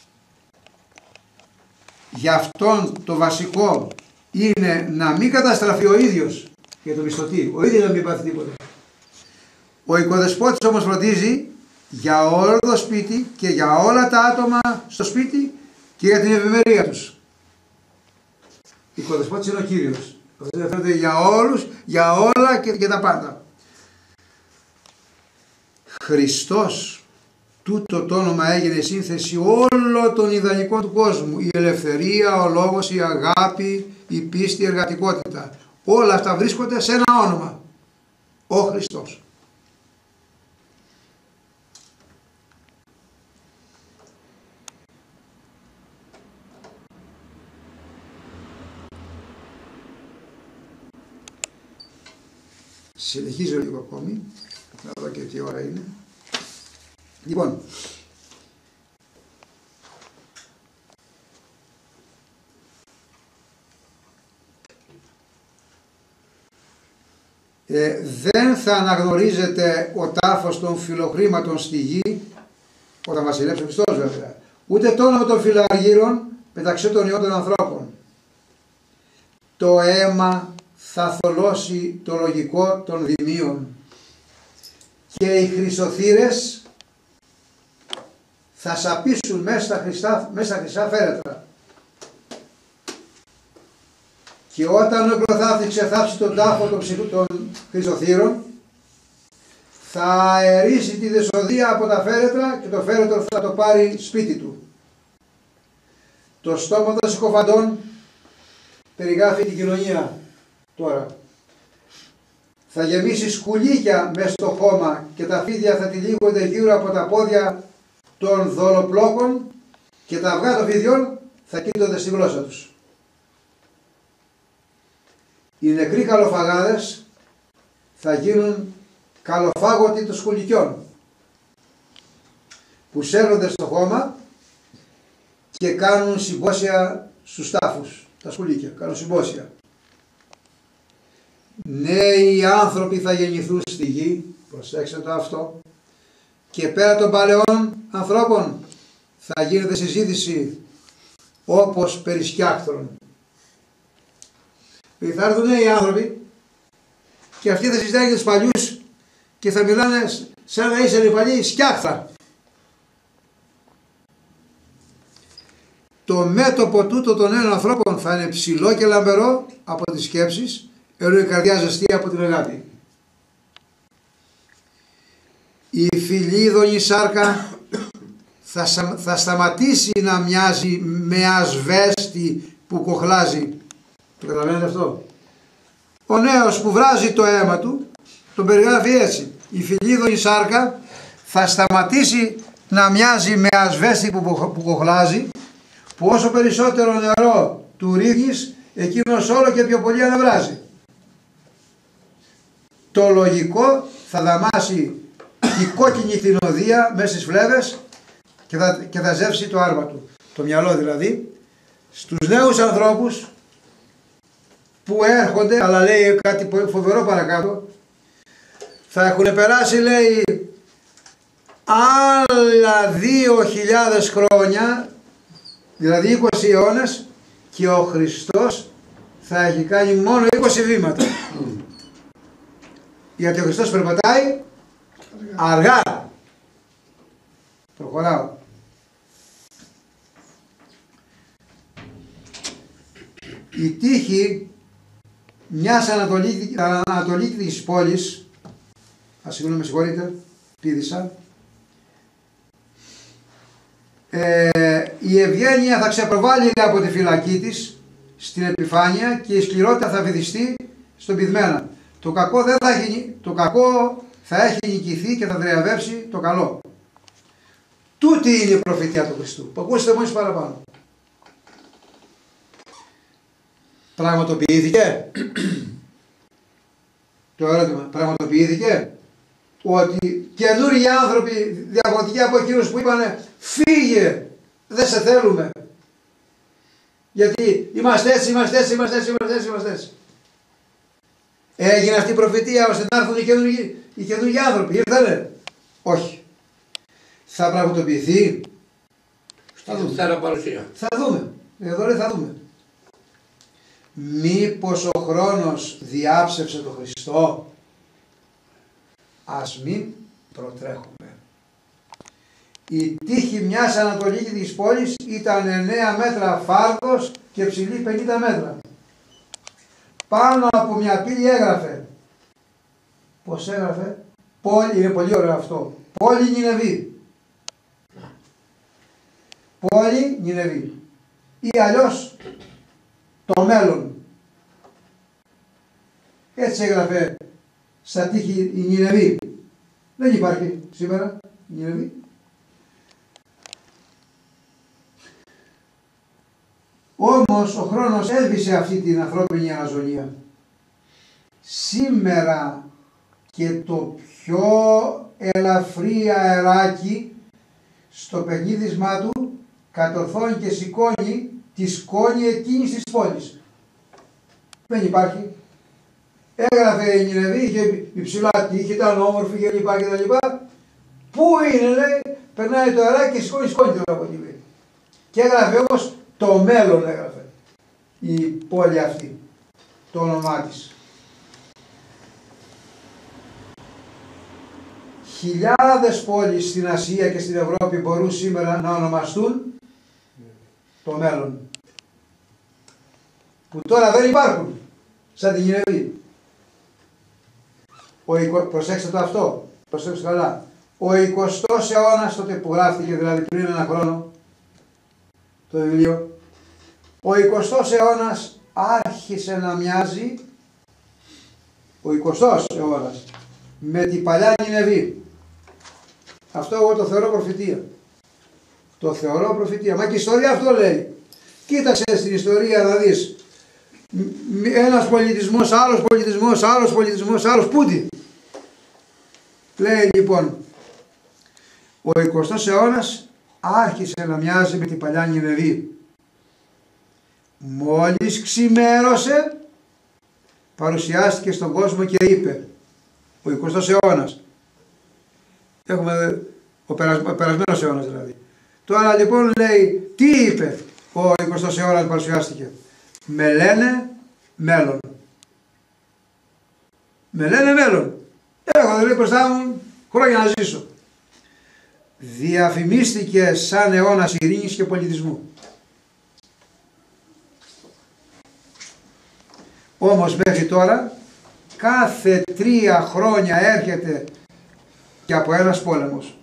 Γι' αυτόν το βασικό είναι να μην καταστραφεί ο ίδιος για το μισθωτή, ο ίδιος να μην πάθει τίποτα. Ο οικοδεσπότης όμως φροντίζει για όλο το σπίτι και για όλα τα άτομα στο σπίτι και για την ευημερία τους. Ο οικοδεσπότης είναι ο Κύριος. Φροντίζει για όλους, για όλα και τα πάντα. Χριστός, τούτο το όνομα έγινε σύνθεση όλων των ιδανικών του κόσμου. Η ελευθερία, ο λόγος, η αγάπη, η πίστη, η εργατικότητα. Όλα αυτά βρίσκονται σε ένα όνομα. Ο Χριστός. Συνεχίζω λίγο ακόμη, να δω και τι ώρα είναι. Λοιπόν, δεν θα αναγνωρίζεται ο τάφος των φιλοχρήματων στη γη, όταν βασιλεύσει ο Χριστός βέβαια, ούτε το όνομα των φιλαργύρων μεταξύ των ιών των ανθρώπων. Το αίμα θα θολώσει το λογικό των δημίων και οι χρυσοθύρες θα σαπίσουν μέσα στα χρυσά φέρετρα. Και όταν ο Νεκροθάφτης ξεθάψει τον τάφο των χρυσοθύρων, θα αερίσει τη δεσοδεία από τα φέρετρα και το φέρετρο θα το πάρει σπίτι του. Το στόμα των συκοφαντών περιγράφει την κοινωνία Τώρα, θα γεμίσει σκουλίκια μέσα στο χώμα και τα φίδια θα τυλίγονται γύρω από τα πόδια των δολοπλόκων και τα αυγά των φιδιών θα κοίτονται στη γλώσσα τους. Οι νεκροί καλοφαγάδες θα γίνουν καλοφάγωτοι των σκουλικιών που σέρνονται στο χώμα και κάνουν συμπόσια στους τάφους, τα σκουλίκια, κάνουν συμπόσια. Νέοι άνθρωποι θα γεννηθούν στη γη, προσέξτε το αυτό, και πέρα των παλαιών ανθρώπων θα γίνεται συζήτηση όπως περί σκιάχτρων. Θα έρθουν νέοι άνθρωποι και αυτοί θα συζητάνε και τους παλιούς και θα μιλάνε σαν να είσαι παλιοί σκιάχτρα. Το μέτωπο τούτο των νέων ανθρώπων θα είναι ψηλό και λαμπερό από τις σκέψεις, ενώ η καρδιά ζεστή από την αγάπη. Η φιλίδωνη σάρκα θα σταματήσει να μοιάζει με ασβέστη που κοχλάζει. Το καταλαβαίνετε αυτό? Ο νέος που βράζει το αίμα του τον περιγράφει έτσι. Η φιλίδωνη σάρκα θα σταματήσει να μοιάζει με ασβέστη που κοχλάζει, που όσο περισσότερο νερό του ρίχνεις, εκείνος όλο και πιο πολύ ανεβράζει. Το λογικό θα δαμάσει η κόκκινη κτηνοδία μέσα στις φλέβες και θα ζεύσει το άρμα του. Το μυαλό δηλαδή. Στους νέους ανθρώπους που έρχονται, αλλά λέει κάτι φοβερό παρακάτω, θα έχουν περάσει, λέει, άλλα 2.000 χρόνια, δηλαδή 20 αιώνες, και ο Χριστός θα έχει κάνει μόνο 20 βήματα. Γιατί ο Χριστός περπατάει αργά. Προχωράω. Η τύχη μιας ανατολίτικης πόλης, συγγνώμη, με συγχωρείτε, πήδησα, η ευγένεια θα ξεπροβάλλει από τη φυλακή της στην επιφάνεια και η σκληρότητα θα βυθιστεί στον πυδμένα. Το κακό θα έχει νικηθεί και θα δρεαβεύσει το καλό. Τούτη είναι η προφητεία του Χριστού. Που ακούστε μόλις παραπάνω. Πραγματοποιήθηκε. Το ερώτημα, πραγματοποιήθηκε ότι καινούριοι άνθρωποι διαφορετικοί από εκείνους που είπανε φύγε, δεν σε θέλουμε, γιατί είμαστε έτσι. Έγινε αυτή η προφητεία ώστε να έρθουν οι καινούργιοι άνθρωποι? Ήρθανε? Όχι. Θα πραγματοποιηθεί? Θα δούμε. Εδώ λέει θα δούμε. Μήπως ο χρόνος διάψευσε τον Χριστό? Ας μην προτρέχουμε. Η τύχη μιας ανατολίτικης πόλης ήταν 9 μέτρα φάρδος και ψηλή 50 μέτρα. Πάνω από μια πύλη έγραφε. Πώς έγραφε? Πόλη, είναι πολύ ωραίο αυτό. Πόλη Νινεβή. Πόλη Νινεβή. Ή αλλιώς το μέλλον. Έτσι έγραφε στα τείχη η Νινεβή. Δεν υπάρχει σήμερα η Νινεβή. Όμως ο χρόνος έσβησε αυτή την ανθρώπινη αναζωνία. Σήμερα και το πιο ελαφρύ αεράκι στο παιχνίδισμά του κατορθώνει και σηκώνει τη σκόνη εκείνης της πόλης. Δεν υπάρχει. Έγραφε η Νινεβή, είχε υψηλά τείχη, ήταν όμορφη κλπ. Πού είναι, λέει, περνάει το αεράκι και σηκώνει σκόνη από εκεί. Και έγραφε όμως το μέλλον, έγραφε η πόλη αυτή, το όνομά της. Χιλιάδες πόλεις στην Ασία και στην Ευρώπη μπορούν σήμερα να ονομαστούν το μέλλον, που τώρα δεν υπάρχουν, σαν την Νινεβή. Προσέξτε το αυτό, προσέξτε καλά. Ο 20ος αιώνας, τότε που γράφτηκε, δηλαδή πριν ένα χρόνο, το βιβλίο, ο 20ος αιώνας άρχισε να μοιάζει ο 20ος αιώνας, με την παλιά Νινεβή. Αυτό εγώ το θεωρώ προφητεία. Το θεωρώ προφητεία. Μα και η ιστορία αυτό λέει. Κοίταξε στην ιστορία να δεις. Ένας πολιτισμός, άλλος πολιτισμός, άλλος πολιτισμός, άλλος πούτι. Λέει λοιπόν, ο 20ος αιώνας άρχισε να μοιάζει με την παλιά Νινεβή. Μόλις ξημέρωσε, παρουσιάστηκε στον κόσμο και είπε, ο 20ος αιώνας, έχουμε ο περασμένος αιώνας δηλαδή. Τώρα λοιπόν λέει, τι είπε ο 20ος αιώνας παρουσιάστηκε? Με λένε μέλλον. Με λένε μέλλον. Έχω δηλαδή μπροστά μου χρόνια να ζήσω. Διαφημίστηκε σαν αιώνας ειρήνης και πολιτισμού. Όμως μέχρι τώρα κάθε 3 χρόνια έρχεται και από ένας πόλεμος.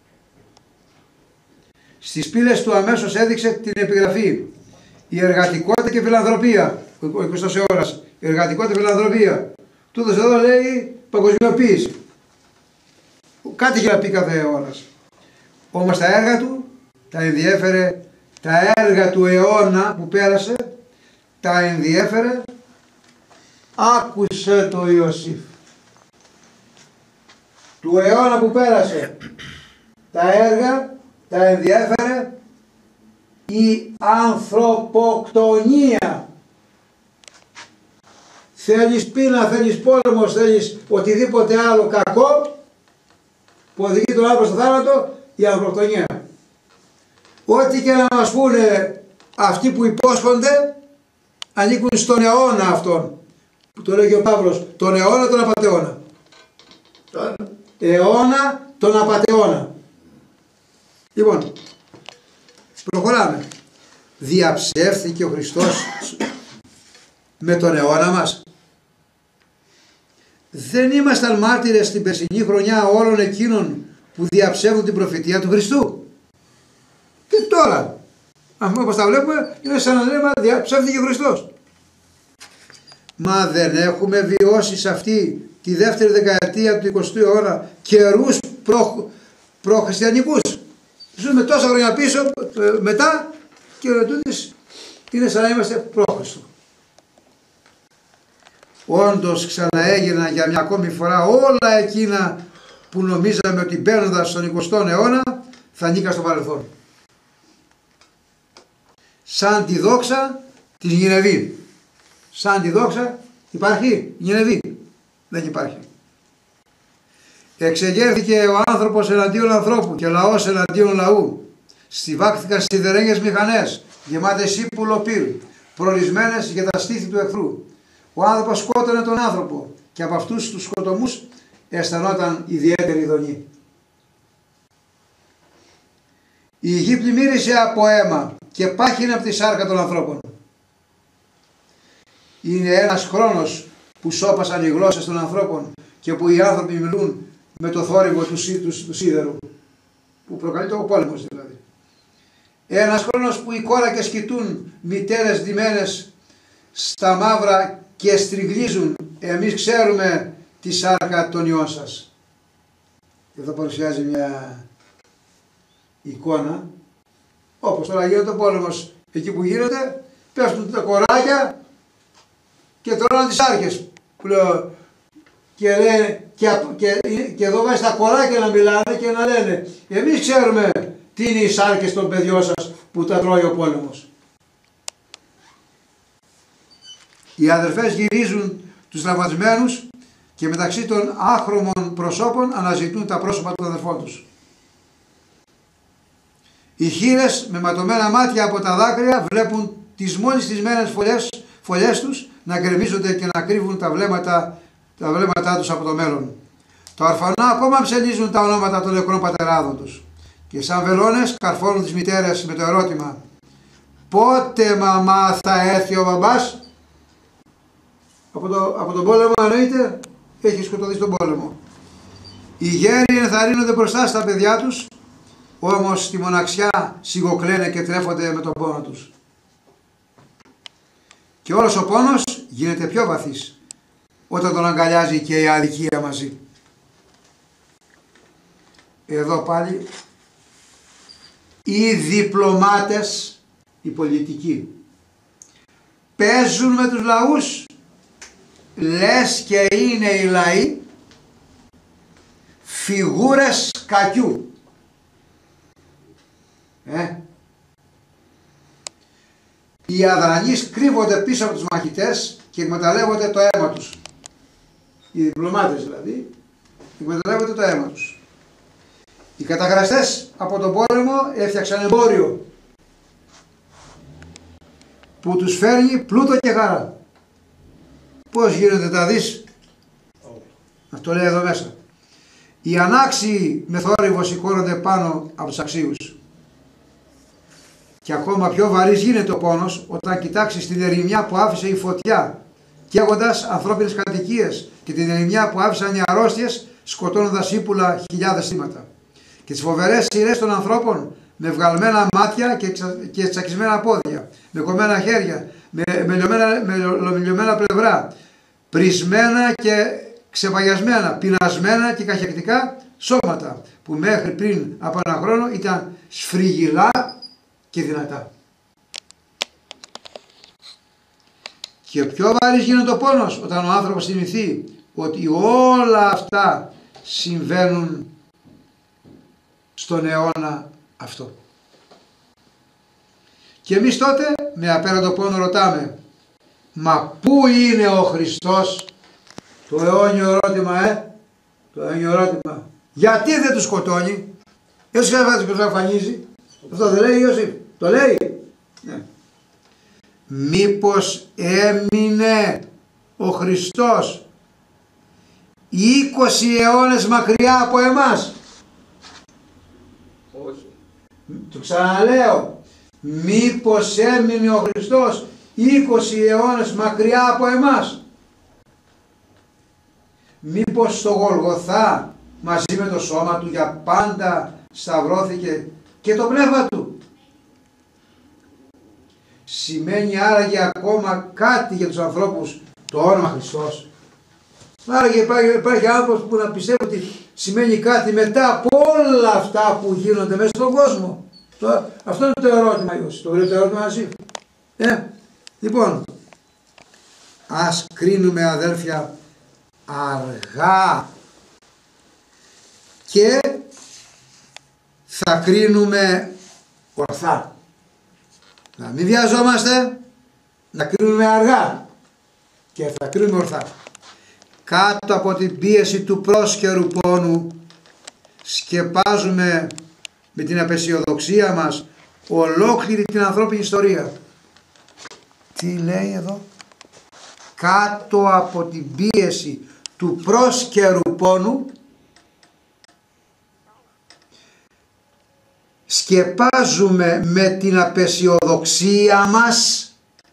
Στις πύλες του αμέσως έδειξε την επιγραφή η εργατικότητα και η φιλανθρωπία. Ο 20ος αιώνας, η εργατικότητα και η φιλανθρωπία. Τούτος εδώ λέει παγκοσμιοποίηση. Κάτι για να πει κάθε αιώνας. Όμως τα έργα του τα ενδιέφερε, τα έργα του αιώνα που πέρασε τα ενδιέφερε. Άκουσε το Ιωσήφ. Του αιώνα που πέρασε τα έργα τα ενδιέφερε η ανθρωποκτονία. Θέλεις πείνα, θέλεις πόλεμος, θέλεις οτιδήποτε άλλο κακό που οδηγεί τον άνθρωπο στο θάνατο, η ανθρωποκτονία. Ό,τι και να μας πούνε αυτοί που υπόσχονται ανήκουν στον αιώνα αυτόν. Που το λέγει ο Παύλος, τον αιώνα τον απατεώνα. Αιώνα τον απατεώνα. Λοιπόν, προχωράμε. Διαψεύθηκε ο Χριστός με τον αιώνα μας. Δεν ήμασταν μάρτυρες στην περσινή χρονιά όλων εκείνων που διαψεύδουν την προφητεία του Χριστού? Και τώρα, όπως τα βλέπουμε, είναι σαν να λέμε διαψεύθηκε ο Χριστός. Μα δεν έχουμε βιώσει σε αυτή τη δεύτερη δεκαετία του 20ου αιώνα καιρούς προχριστιανικούς? Ζούμε τόσα χρόνια πίσω, μετά, και τούτης είναι σαν να είμαστε πρόχριστο. Όντως ξαναέγιναν για μια ακόμη φορά όλα εκείνα που νομίζαμε ότι μπαίνοντας στον 20ο αιώνα θα νίκα στο παρελθόν. Σαν τη δόξα της Νινεβή. Σαν τη δόξα υπάρχει Νινεβή? Δεν υπάρχει. Εξεγέρθηκε ο άνθρωπος εναντίον ανθρώπου και λαός εναντίον λαού. Στιβάχθηκαν σιδερένιες μηχανές γεμάτες ύπουλο πυρ, προορισμένες για τα στήθη του εχθρού. Ο άνθρωπος σκότωνε τον άνθρωπο και από αυτούς τους σκοτωμούς αισθανόταν ιδιαίτερη ειδονή. Η γη πλημμύρισε από αίμα και πάχυνε από τη σάρκα των ανθρώπων. Είναι ένας χρόνος που σώπασαν οι γλώσσες των ανθρώπων και που οι άνθρωποι μιλούν με το θόρυβο του σίδερου, που προκαλεί το πόλεμος δηλαδή. Ένας χρόνος που οι κόρακες κοιτούν μητέρες ντυμένες στα μαύρα και στριγλίζουν, εμείς ξέρουμε τη σάρκα των ιών σας. Εδώ παρουσιάζει μια εικόνα, όπως τώρα γίνεται ο πόλεμος, εκεί που γίνεται πέφτουν τα κοράκια και τρώνε τις σάρκες που λέω, και, λένε, και εδώ βάζει τα κοράκια να μιλάνε και να λένε, εμείς ξέρουμε τι είναι οι σάρκες των παιδιών σας που τα τρώει ο πόλεμος. Οι αδερφές γυρίζουν τους τραυματισμένους και μεταξύ των άχρωμων προσώπων αναζητούν τα πρόσωπα των αδερφών τους. Οι χήρες με ματωμένα μάτια από τα δάκρυα βλέπουν τις μόλις στισμένες φωλιές τους να γκρεμίζονται και να κρύβουν τα βλέμματά τους από το μέλλον. Τα ορφανά ακόμα ψελίζουν τα ονόματα των νεκρών πατεράδων τους και σαν βελόνες καρφώνουν τις μητέρες με το ερώτημα, πότε μαμά θα έρθει ο μπαμπάς? Από τον πόλεμο εννοείται, έχει σκοτωθεί στον πόλεμο. Οι γέροι ενθαρρύνονται μπροστά στα παιδιά τους, όμως στη μοναξιά σιγοκλαίνε και τρέφονται με τον πόνο τους. Και όλος ο πόνος γίνεται πιο βαθύς. όταν τον αγκαλιάζει και η αδικία μαζί. Εδώ πάλι οι διπλωμάτες, οι πολιτικοί, παίζουν με τους λαούς, λες και είναι οι λαοί φιγούρες κακιού. Οι αδρανείς κρύβονται πίσω από τους μαχητές και εκμεταλλεύονται το αίμα τους. Οι διπλωμάτες δηλαδή εκμεταλλεύονται το αίμα τους. Οι καταγραστές από τον πόλεμο έφτιαξαν εμπόριο που τους φέρνει πλούτο και χαρά. Πώς γίνεται τα δεις? Αυτό λέει εδώ μέσα. Οι ανάξιοι με θόρυβο σηκώνονται πάνω από τους αξίους. Και ακόμα πιο βαρύς γίνεται ο πόνος όταν κοιτάξεις την ερημιά που άφησε η φωτιά, καίγοντας ανθρώπινες κατοικίες, και την ερημιά που άφησαν οι αρρώστιες, σκοτώνοντας ύπουλα χιλιάδες θύματα. Και τις φοβερές σειρές των ανθρώπων με βγαλμένα μάτια και τσακισμένα πόδια, με κομμένα χέρια, με λιωμένα πλευρά, πρισμένα και ξεπαγιασμένα, πεινασμένα και καχεκτικά σώματα, που μέχρι πριν από ένα χρόνο ήταν σφριγγυλά και δυνατά. Και πιο βαρύς γίνεται ο πόνος όταν ο άνθρωπος θυμηθεί ότι όλα αυτά συμβαίνουν στον αιώνα αυτό. Και εμείς τότε με απέραντο πόνο ρωτάμε, μα πού είναι ο Χριστός? Το αιώνιο ερώτημα, το αιώνιο ερώτημα. Γιατί δεν τους σκοτώνει? Έτσι τους εμφανίζει. Αυτό δεν λέει Ιωσήφ? Το λέει. Ναι. Μήπως έμεινε ο Χριστός 20 αιώνες μακριά από εμάς? Όχι. Το ξαναλέω. Μήπως έμεινε ο Χριστός 20 αιώνες μακριά από εμάς? Μήπως στο Γολγοθά μαζί με το σώμα του για πάντα σταυρώθηκε και το πνεύμα του? Σημαίνει άραγε ακόμα κάτι για τους ανθρώπους το όνομα Χριστός? Άραγε υπάρχει άνθρωπος που να πιστεύει ότι σημαίνει κάτι μετά από όλα αυτά που γίνονται μέσα στον κόσμο? Αυτό είναι το ερώτημα, Ιωσήφ. Το βρείτε το ερώτημα εσύ? Λοιπόν, ας κρίνουμε, αδέλφια, αργά και θα κρίνουμε ορθά. Να μην βιαζόμαστε, να κρίνουμε αργά και θα κρίνουμε ορθά. Κάτω από την πίεση του πρόσκαιρου πόνου σκεπάζουμε με την απεσιοδοξία μας ολόκληρη την ανθρώπινη ιστορία. Τι λέει εδώ? Κάτω από την πίεση του πρόσκαιρου πόνου σκεπάζουμε με την απεσιοδοξία μας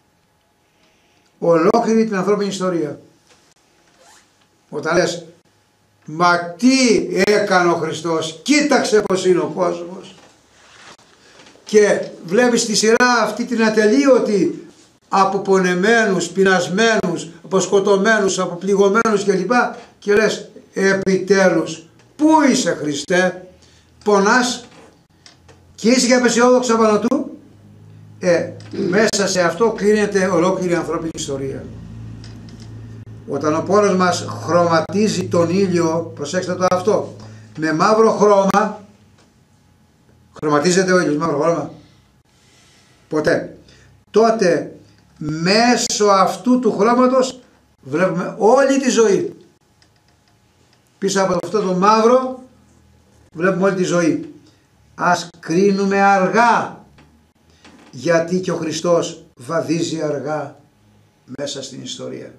ολόκληρη την ανθρώπινη ιστορία. Όταν λες, μα τι έκανε ο Χριστός, κοίταξε πως είναι ο κόσμος, και βλέπεις τη σειρά αυτή την ατελείωτη από πονεμένους, πεινασμένους, από σκοτωμένους, από πληγωμένους κλπ, και λες, επιτέλους, πού είσαι Χριστέ? Πονάς και είσαι και απεσιόδοξα πάνω του? Μέσα σε αυτό κρίνεται ολόκληρη η ανθρώπινη ιστορία. Όταν ο πόνος μας χρωματίζει τον ήλιο, προσέξτε το αυτό, με μαύρο χρώμα, χρωματίζεται ο ήλιος μαύρο χρώμα? Ποτέ. Τότε μέσω αυτού του χρώματος βλέπουμε όλη τη ζωή. Πίσω από αυτό το μαύρο βλέπουμε όλη τη ζωή. Ας κρίνουμε αργά, γιατί και ο Χριστός βαδίζει αργά μέσα στην ιστορία.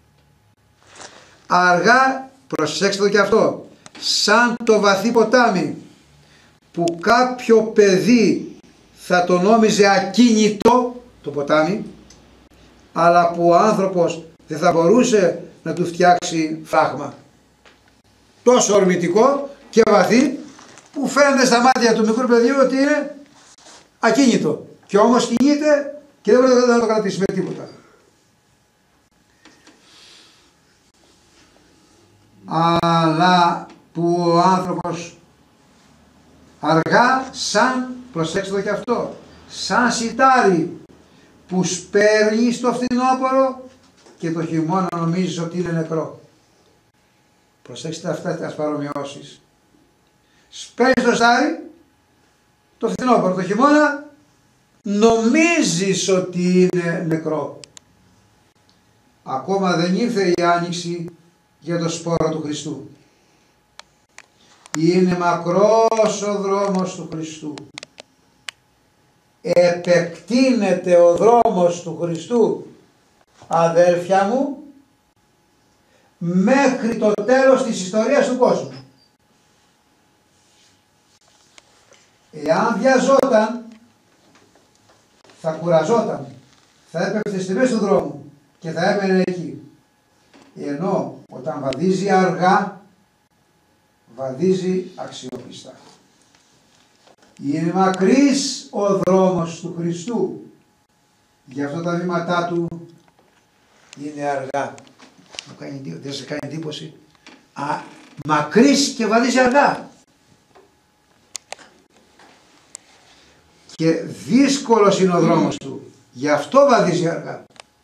Αργά, προσέξτε το και αυτό, σαν το βαθύ ποτάμι που κάποιο παιδί θα το νόμιζε ακίνητο το ποτάμι, αλλά που ο άνθρωπος δεν θα μπορούσε να του φτιάξει φράγμα. Τόσο ορμητικό και βαθύ που φαίνεται στα μάτια του μικρού παιδιού ότι είναι ακίνητο, και όμως κινείται και δεν μπορεί να το κρατήσει με τίποτα. αλλά που ο άνθρωπος αργά σαν, προσέξτε το και αυτό, σαν σιτάρι που σπέρνει στο φθινόπωρο και το χειμώνα νομίζεις ότι είναι νεκρό. Προσέξτε αυτά τις παρομοιώσεις. Σπέρνει στο σιτάρι το φθινόπωρο, το χειμώνα νομίζεις ότι είναι νεκρό. Ακόμα δεν ήρθε η άνοιξη για το σπόρο του Χριστού. Είναι μακρός ο δρόμος του Χριστού. Επεκτείνεται ο δρόμος του Χριστού, αδέρφια μου, μέχρι το τέλος της ιστορίας του κόσμου. Εάν βιαζόταν, θα κουραζόταν, θα έπεφτε στη μέση του δρόμου και θα έμενε εκεί. Ενώ όταν βαδίζει αργά, βαδίζει αξιόπιστα. Είναι μακρύς ο δρόμος του Χριστού, γι' αυτό τα βήματά του είναι αργά. Δεν σε κάνει εντύπωση? Μακρύς και βαδίζει αργά. Και δύσκολος είναι ο δρόμος του, γι' αυτό βαδίζει αργά.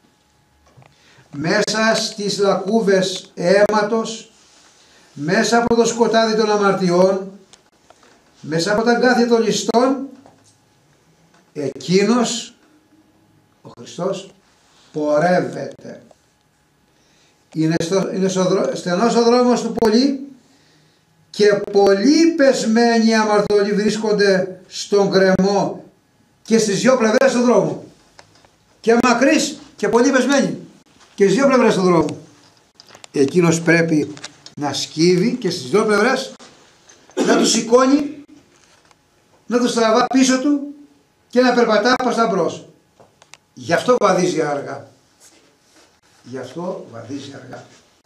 Μέσα στις λακκούβες αίματος, μέσα από το σκοτάδι των αμαρτιών, μέσα από τα αγκάθια των ληστών, εκείνος, ο Χριστός, πορεύεται. Είναι στενός ο δρόμος του πολύ και πολλοί πεσμένοι αμαρτωλοί βρίσκονται στον γκρεμό και στις δύο πλευρές του δρόμου. Και μακρύς και πολλοί πεσμένοι και στις δύο πλευρές του δρόμου. Εκείνος πρέπει να σκύβει και στις δύο πλευρές, να του σηκώνει, να του στραβά πίσω του και να περπατά προς τα μπρος. Γι' αυτό βαδίζει αργά. Γι' αυτό βαδίζει αργά.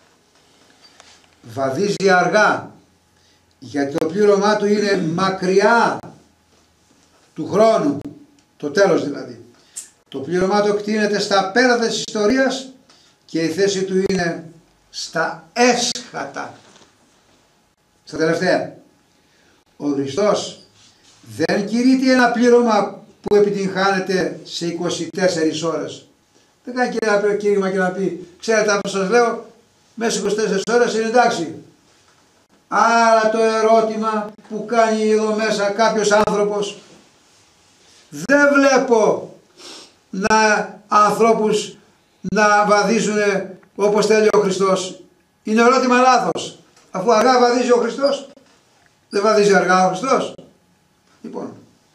Βαδίζει αργά γιατί το πλήρωμά του είναι μακριά του χρόνου, το τέλος δηλαδή. Το πλήρωμά του εκτείνεται στα πέρατα της ιστορίας και η θέση του είναι στα έσχατα, στα τελευταία. Ο Χριστός δεν κηρύττει ένα πλήρωμα που επιτυγχάνεται σε 24 ώρες. Δεν κάνει και ένα κήρυγμα και να πει, ξέρετε αυτό σας λέω, μέσα 24 ώρες είναι εντάξει. Άρα το ερώτημα που κάνει εδώ μέσα κάποιος άνθρωπος, δεν βλέπω ανθρώπους να βαδίζουν όπως θέλει ο Χριστός. Είναι ερώτημα λάθος. Αφού αργά βαδίζει ο Χριστός, δεν βαδίζει αργά ο Χριστός. Λοιπόν,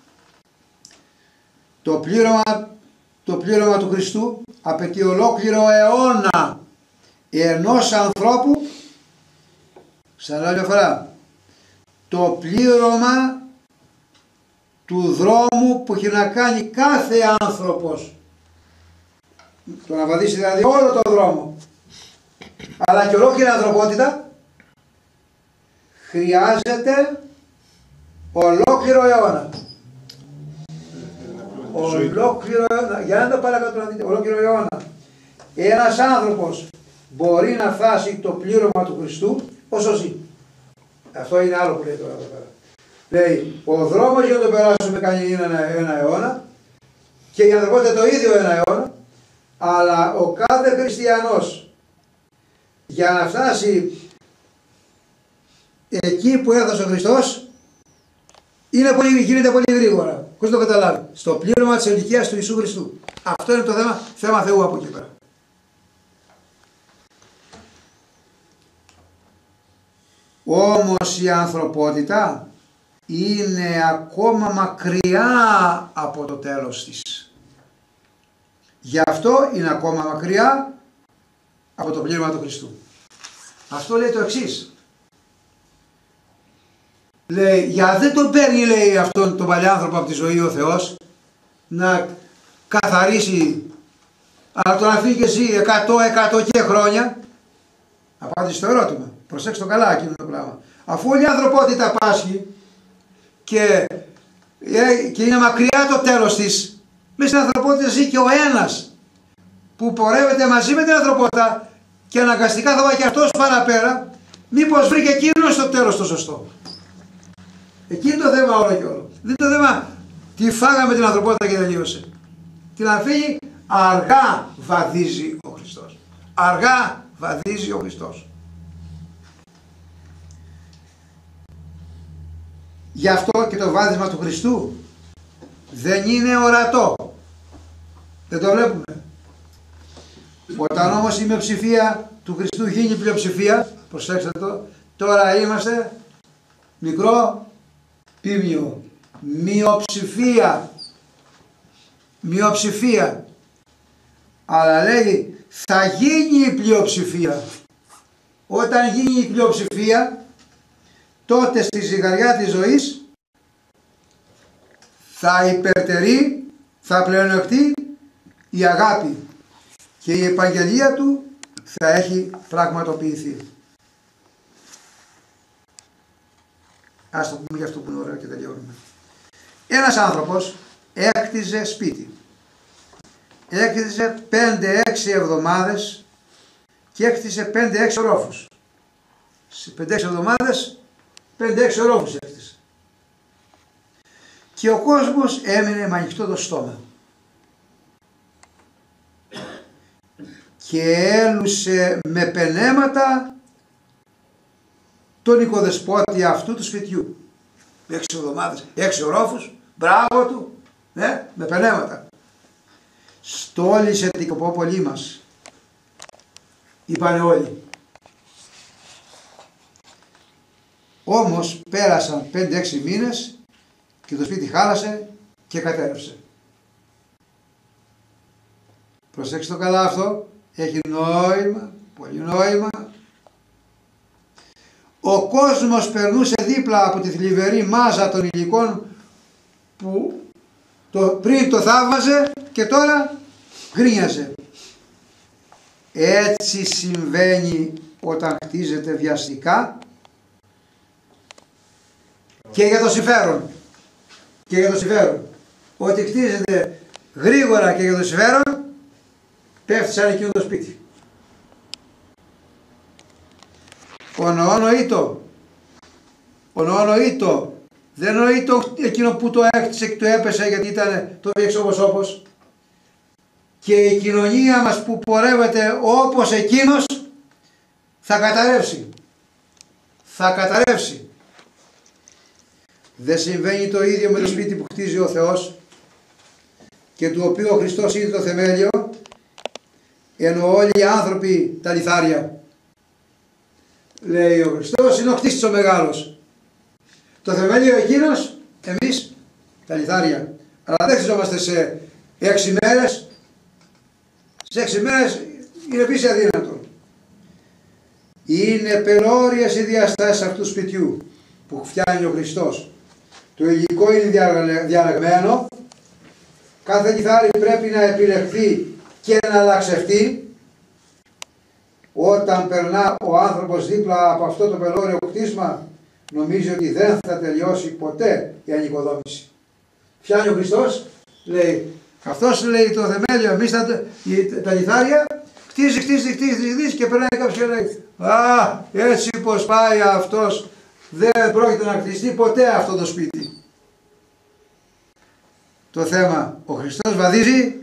το πλήρωμα του Χριστού απαιτεί ολόκληρο αιώνα ενός ανθρώπου. Σαν άλλη φορά, το πλήρωμα του δρόμου που έχει να κάνει κάθε άνθρωπος, το να βαδίσει δηλαδή όλο τον δρόμο, αλλά και ολόκληρη ανθρωπότητα, χρειάζεται ολόκληρο αιώνα. Ολόκληρο αιώνα, για να το παρακάτω να δείτε, ολόκληρο αιώνα. Ένας άνθρωπος μπορεί να φτάσει το πλήρωμα του Χριστού όσο ζει. Αυτό είναι άλλο που λέει τώρα εδώ πέρα. Λέει, ο δρόμος για να το περάσουμε κάνει ένα αιώνα και η ανθρωπότητα το ίδιο ένα αιώνα, αλλά ο κάθε χριστιανός για να φτάσει εκεί που έφτασε ο Χριστός γίνεται πολύ γρήγορα, χωρίς το καταλάβει, στο πλήρωμα της ηλικίας του Ιησού Χριστού. Αυτό είναι το θέμα Θεού από εκεί πέρα. Όμως η ανθρωπότητα είναι ακόμα μακριά από το τέλος της. Γι' αυτό είναι ακόμα μακριά από το πλήρωμα του Χριστού. Αυτό λέει το εξής. Λέει, για δεν τον παίρνει, λέει, αυτόν τον παλιάνθρωπο από τη ζωή ο Θεός να καθαρίσει, αλλά τον αφήνει και εσύ 100 και χρόνια. Απάντησε στο ερώτημα. Προσέξτε το καλά εκείνο το πράγμα. Αφού όλη η ανθρωπότητα πάσχει και είναι μακριά το τέλος της, μέσα στην ανθρωπότητα ζει και ο ένας που πορεύεται μαζί με την ανθρωπότητα και αναγκαστικά θα πάει και αυτός παραπέρα Μήπως βρήκε εκείνο στο τέλος το σωστό. Εκείνο το θέμα όλο και όλο. Δεν το θέμα τι φάγαμε την ανθρωπότητα και τελείωσε. Την να φύγει αργά βαδίζει ο Χριστός. Αργά βαδίζει ο Χριστός. Γι' αυτό και το βάδισμα του Χριστού δεν είναι ορατό. Δεν το βλέπουμε. Όταν όμως η μειοψηφία του Χριστού γίνει πλειοψηφία, προσέξτε το, τώρα είμαστε μικρό πίμιο. Μειοψηφία. Αλλά λέει θα γίνει η πλειοψηφία. Όταν γίνει η πλειοψηφία, τότε στη ζυγαριά της ζωής θα υπερτερεί, θα πλεονεκτεί η αγάπη και η επαγγελία του θα έχει πραγματοποιηθεί. Ας το πούμε για αυτό που είναι ωραίο και τελειώνουμε. Ένας άνθρωπος έκτιζε σπίτι. Έκτιζε 5-6 εβδομάδες και έκτιζε 5-6 ορόφους. Σε 5-6 εβδομάδες 5-6 ορόφους έκτιζε. Και ο κόσμος έμεινε με ανοιχτό το στόμα. Και έλουσε με πενέματα τον οικοδεσπότη αυτού του σπιτιού. 6 εβδομάδες, 6 ορόφους, μπράβο του, ναι, με πενέματα. Στόλισε την κοπόπολη μας, είπανε όλοι. Όμως πέρασαν 5-6 μήνες και το σπίτι χάλασε και κατέρευσε. Προσέξτε το καλά αυτό, έχει νόημα, πολύ νόημα. Ο κόσμος περνούσε δίπλα από τη θλιβερή μάζα των υλικών που πριν το θαύμαζε και τώρα γκρίνιαζε. Έτσι συμβαίνει όταν χτίζεται βιαστικά και για το συμφέρον. Και για το συμφέρον. Ότι χτίζεται γρήγορα και για το συμφέρον, πέφτει σαν εκείνο το σπίτι. Ο νοήτο, δεν νοήτο εκείνο που το έκτισε και το έπεσε γιατί ήταν το διέξω όπως. Και η κοινωνία μας που πορεύεται όπως εκείνος θα καταρρεύσει. Θα καταρρεύσει. Δεν συμβαίνει το ίδιο με το σπίτι που χτίζει ο Θεός και του οποίου ο Χριστός είναι το θεμέλιο, ενώ όλοι οι άνθρωποι τα λιθάρια. Λέει ο Χριστός είναι ο κτίστης ο μεγάλος. Το θεμέλιο εκείνος, εμείς τα λιθάρια. Αλλά δεν χτιζόμαστε σε 6 μέρες. Σε 6 μέρες είναι επίσης αδύνατο. Είναι πελώριες οι διαστάσεις αυτού του σπιτιού που φτιάχνει ο Χριστός. Το υλικό είναι διαλεγμένο. Κάθε λιθάρι πρέπει να επιλεχθεί και να αλλαξευτεί. Όταν περνά ο άνθρωπος δίπλα από αυτό το πελώριο κτίσμα, νομίζει ότι δεν θα τελειώσει ποτέ η ανοικοδόμηση. Φτιάχνει ο Χριστός, λέει, αυτός λέει το θεμέλιο, εμείς τα λιθάρια, χτίζει και περνάει κάποιος και λέει, α, έτσι πως πάει αυτός, δεν πρόκειται να χτιστεί ποτέ αυτό το σπίτι. Το θέμα, ο Χριστός βαδίζει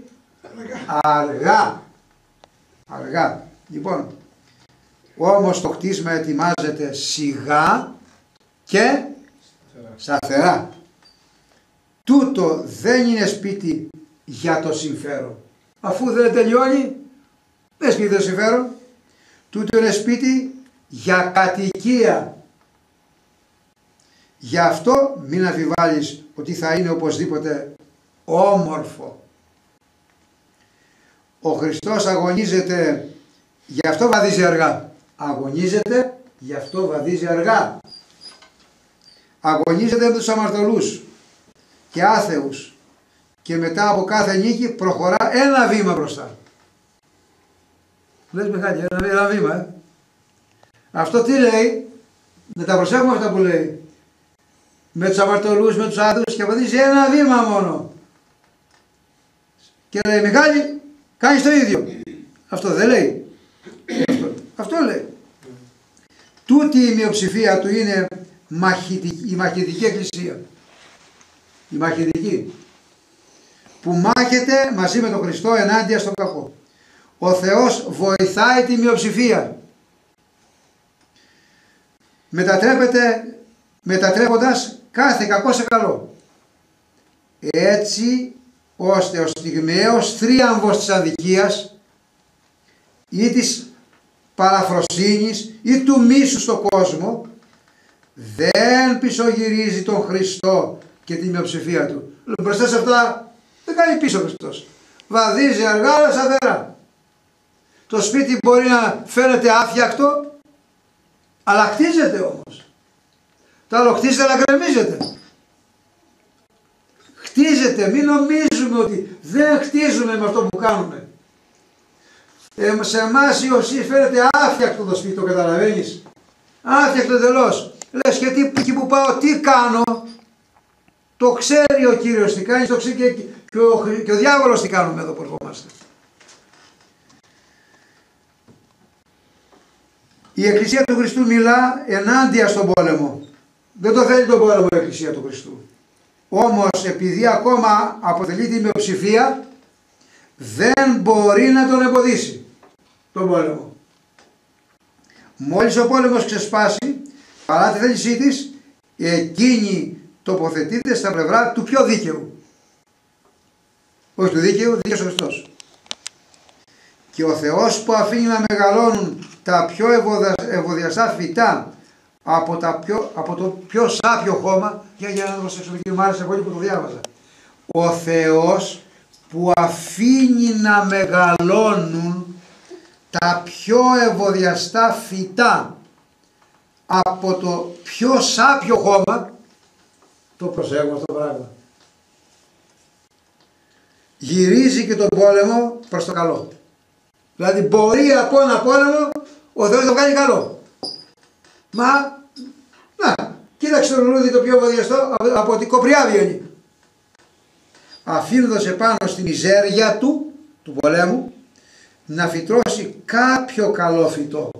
αργά. Λοιπόν, όμως το κτίσμα ετοιμάζεται σιγά και σταθερά. Τούτο δεν είναι σπίτι για το συμφέρον. Αφού δεν τελειώνει, δεν σπίτι το συμφέρον. Τούτο είναι σπίτι για κατοικία. Γι' αυτό μην αμφιβάλλεις ότι θα είναι οπωσδήποτε όμορφο. Ο Χριστός αγωνίζεται, γι' αυτό βαδίζει αργά. Αγωνίζεται, γι' αυτό βαδίζει αργά. Αγωνίζεται με τους αμαρτωλούς και άθεους και μετά από κάθε νίκη προχωρά ένα βήμα μπροστά. Λες Μιχάλη, ένα βήμα. Αυτό τι λέει, να τα προσέχουμε αυτά που λέει. Με τους αμαρτωλούς, με τους άθεους και βαδίζει ένα βήμα μόνο. Και λέει Μιχάλη, κάνεις το ίδιο. Αυτό δεν λέει. Αυτό λέει. Τούτη η μειοψηφία του είναι η μαχητική εκκλησία. Η μαχητική. Που μάχεται μαζί με τον Χριστό ενάντια στον κακό. Ο Θεός βοηθάει τη μειοψηφία. Μετατρέποντας κάθε κακό σε καλό. Έτσι ώστε ο στιγμαίος θρίαμβος της αδικίας ή της παραφροσύνης ή του μίσου στον κόσμο δεν πισωγυρίζει τον Χριστό και τη μειοψηφία του. Μπροστά σε αυτά δεν κάνει πίσω ο Χριστός. Βαδίζει αργά αλλά σταθερά. Το σπίτι μπορεί να φαίνεται άφιακτο, αλλά χτίζεται όμως. Το άλλο χτίζεται αλλά γκρεμίζεται. Χτίζεται, μην νομίζουμε ότι δεν χτίζουμε με αυτό που κάνουμε. Σε εμάς η οσή φαίνεται άφιακτο το σπίτι, το καταλαβαίνεις. Άφιακτο εντελώς. Λες και εκεί που πάω τι κάνω. Το ξέρει ο Κύριος τι κάνει, το ξέρει και ο διάβολος τι κάνουμε εδώ που ερχόμαστε. Η Εκκλησία του Χριστού μιλά ενάντια στον πόλεμο. Δεν το θέλει τον πόλεμο η Εκκλησία του Χριστού. Όμως επειδή ακόμα αποτελεί τη μειοψηφία δεν μπορεί να τον εμποδίσει τον πόλεμο. Μόλις ο πόλεμος ξεσπάσει παρά τη θέλησή της, εκείνη τοποθετείται στα πλευρά του πιο δίκαιου. Όχι του δίκαιου, δίκαιος ο Χριστός. Και ο Θεός που αφήνει να μεγαλώνουν τα πιο ευωδιαστά φυτά από το πιο σάπιο χώμα, για να το προσέξω, και μου άρεσε πολύ που το διάβαζα. Ο Θεός που αφήνει να μεγαλώνουν τα πιο ευωδιαστά φυτά από το πιο σάπιο χώμα, το προσέχουμε αυτό το πράγμα. Γυρίζει και τον πόλεμο προς το καλό. Δηλαδή μπορεί από ένα πόλεμο ο Θεός να κάνει καλό. Μα, να, κοίταξε το λουλούδι το πιο ευωδιαστό από την κοπριά βγαίνει. Αφήνοντας επάνω στη μιζέρια του πολέμου, να φυτρώσει κάποιο καλό φυτό.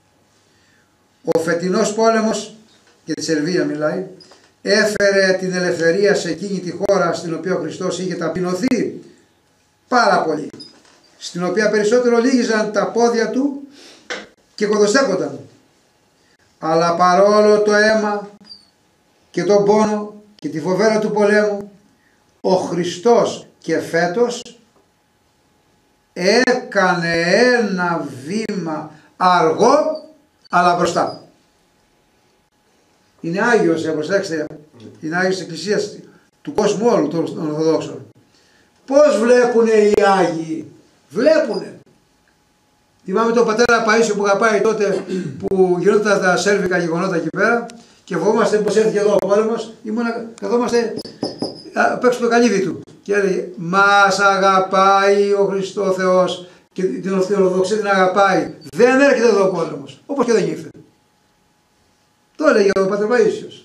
Ο φετινός πόλεμος, και τη Σερβία μιλάει, έφερε την ελευθερία σε εκείνη τη χώρα στην οποία ο Χριστός είχε ταπεινωθεί πάρα πολύ, στην οποία περισσότερο λύγιζαν τα πόδια του και κοδοστέκονταν. Αλλά παρόλο το αίμα και τον πόνο και τη φοβέρα του πολέμου, ο Χριστός και φέτος έκανε ένα βήμα αργό αλλά μπροστά. Είναι Άγιος, προσέξτε, είναι Άγιος της Εκκλησίας του κόσμου όλου των Ορθοδόξων. Πώς βλέπουνε οι Άγιοι, βλέπουνε. Θυμάμαι τον πατέρα Παΐσιο που είχα πάει τότε που γινόταν τα σέρβικα γεγονότα εκεί πέρα και φοβόμαστε πως έρθει εδώ ο πόλεμος, καθόμαστε απ' έξω το καλύβι του και έλεγε μας αγαπάει ο Χριστός Θεός και την Ορθοδοξία την αγαπάει, δεν έρχεται εδώ ο πόλεμος, όπως και δεν ήρθε. Το έλεγε ο πατέρα Παΐσιος.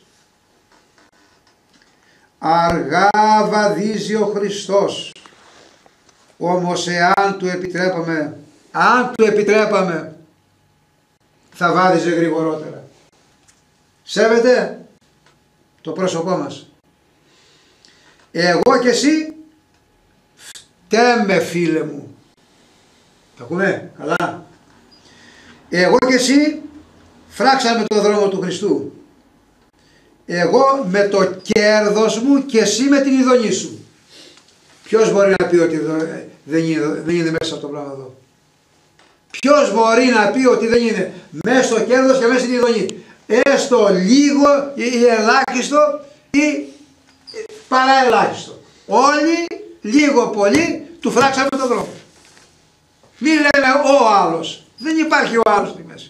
Αργά βαδίζει ο Χριστός, όμως εάν του επιτρέπαμε, θα βάδιζε γρηγορότερα. Σέβεται το πρόσωπό μας. Εγώ και εσύ φταίμε φίλε μου. Τα ακούμε καλά. Εγώ και εσύ φράξαμε το δρόμο του Χριστού. Εγώ με το κέρδος μου και εσύ με την ειδονή σου. Ποιος μπορεί να πει ότι δεν είναι μέσα το πράγμα εδώ. Ποιος μπορεί να πει ότι δεν είναι μέσα στο κέρδος και μέσα στην ειδονή. Έστω λίγο ή ελάχιστο ή παραελάχιστο. Όλοι λίγο πολύ του φράξαμε τον δρόμο. Μην λέμε ο άλλος. Δεν υπάρχει ο άλλος στη μέση.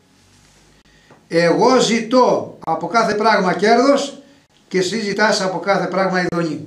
Εγώ ζητώ από κάθε πράγμα κέρδος και εσύ ζητάς από κάθε πράγμα ειδονή.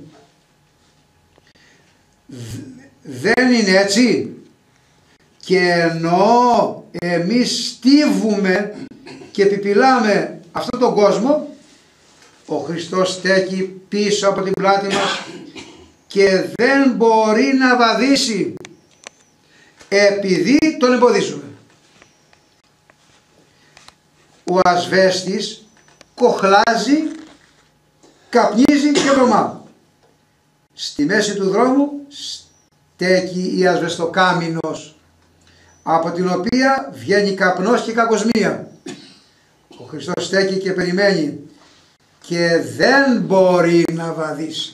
Δεν είναι έτσι. Και ενώ εμείς στίβουμε και επιπυλάμε αυτόν τον κόσμο, ο Χριστός στέκει πίσω από την πλάτη μας και δεν μπορεί να βαδίσει επειδή τον εμποδίσουμε. ο ασβέστης κοχλάζει, καπνίζει και βρωμά. Στη μέση του δρόμου στέκει η ασβεστοκάμινος, από την οποία βγαίνει καπνός και κακοσμία. Ο Χριστός στέκει και περιμένει και δεν μπορεί να βαδίσει.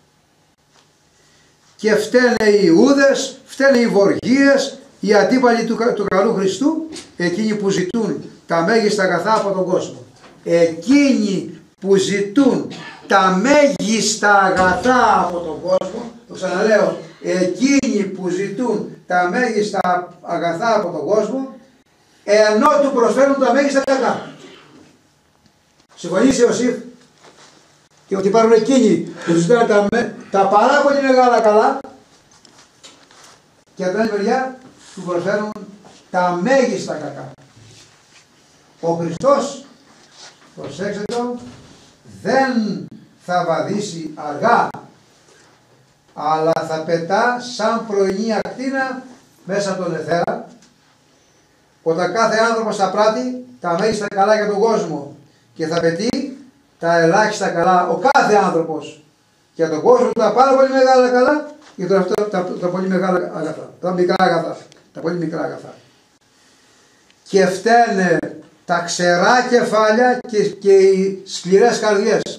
Και φταίνε οι Ιούδες, φταίνε οι Βοργίες, οι αντίπαλοι του καλού Χριστού, εκείνοι που ζητούν τα μέγιστα αγαθά από τον κόσμο. Εκείνοι που ζητούν τα μέγιστα αγαθά από τον κόσμο, το ξαναλέω, εκείνοι που ζητούν τα μέγιστα αγαθά από τον κόσμο, ενώ του προσφέρουν τα μέγιστα κακά. Συμφωνείς Ιωσήφ? Και ότι υπάρχουν εκείνοι που ζητάνε τα πάρα πολύ μεγάλα καλά και από την άλλη μεριά του προσφέρουν τα μέγιστα κακά. Ο Χριστός, προσέξτε το, δεν θα βαδίσει αργά, αλλά θα πετά σαν πρωινή ακτίνα μέσα από τον αιθέρα, όταν κάθε άνθρωπος θα πράττει τα μέγιστα καλά για τον κόσμο και θα πετύχει τα ελάχιστα καλά ο κάθε άνθρωπος για τον κόσμο, τα πάρα πολύ μεγάλα καλά και τα πολύ μεγάλα αγαθά, τα μικρά αγαθά, τα πολύ μικρά αγαθά. Και φταίνε τα ξερά κεφάλια και οι σκληρές καρδιές.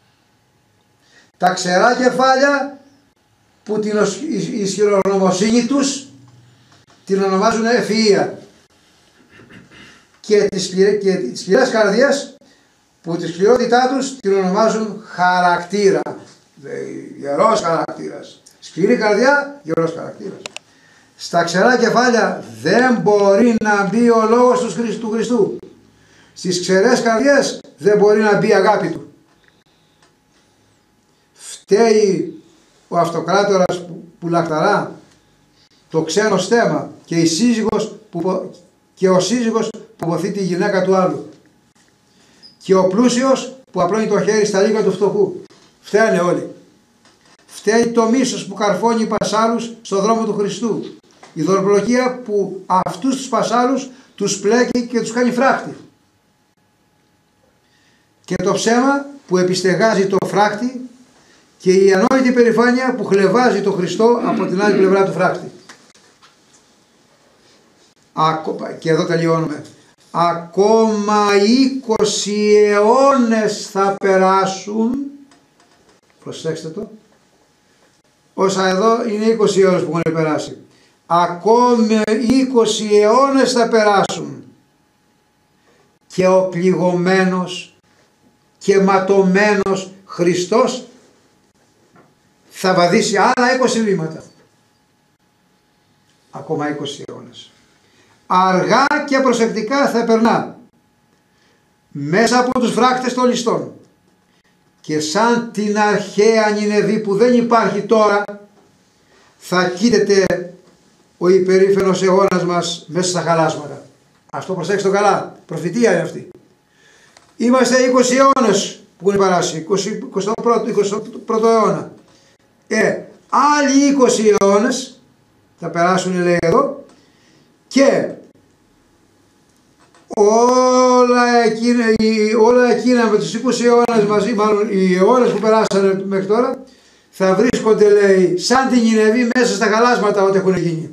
Τα ξερά κεφάλια που την ισχυρογνωμοσύνη τους την ονομάζουν ευφυΐα και τις σκληρές καρδιές που τη σκληρότητά τους την ονομάζουν χαρακτήρα. Γερός χαρακτήρας. Σκληρή καρδιά, γερός χαρακτήρας. Στα ξερά κεφάλια δεν μπορεί να μπει ο λόγος του Χριστού. Στις ξερές καρδιές δεν μπορεί να μπει η αγάπη του. Φταίει ο αυτοκράτορας που λαχταρά, το ξένο στέμμα και ο σύζυγος που βοθεί τη γυναίκα του άλλου. Και ο πλούσιος που απλώνει το χέρι στα λίγα του φτωχού. Φταίνε όλοι. Φταίει το μίσος που καρφώνει πασάλους στο δρόμο του Χριστού. Η δωροπλοκία που αυτούς τους πασάλους τους πλέκει και τους κάνει φράχτη. Και το ψέμα που επιστεγάζει το φράχτη και η ανόητη περηφάνεια που χλευάζει το Χριστό από την άλλη πλευρά του φράχτη. Και εδώ τελειώνουμε. Ακόμα 20 αιώνες θα περάσουν, προσέξτε το, όσα εδώ είναι 20 αιώνες που έχουν περάσει. Ακόμα 20 αιώνες θα περάσουν και ο πληγωμένος και ματωμένος Χριστός θα βαδίσει άλλα 20 βήματα. Ακόμα 20 αιώνες. Αργά και προσεκτικά θα περνά μέσα από τους φράκτες των ληστών και σαν την αρχαία Νινεβή που δεν υπάρχει τώρα θα κοίταται ο υπερήφανος αιώνας μας μέσα στα χαλάσματα. Αυτό προσέξτε το καλά, προφητεία είναι αυτή. Είμαστε 20 αιώνες που έχουν περάσει, 21ο αιώνα. Άλλοι 20 αιώνες θα περάσουν, λέει εδώ, και όλα εκείνα με τους 20 αιώνες μαζί, μάλλον οι αιώνες που περάσανε μέχρι τώρα, θα βρίσκονται, λέει, σαν την Νινεβή μέσα στα χαλάσματα ό,τι έχουν γίνει.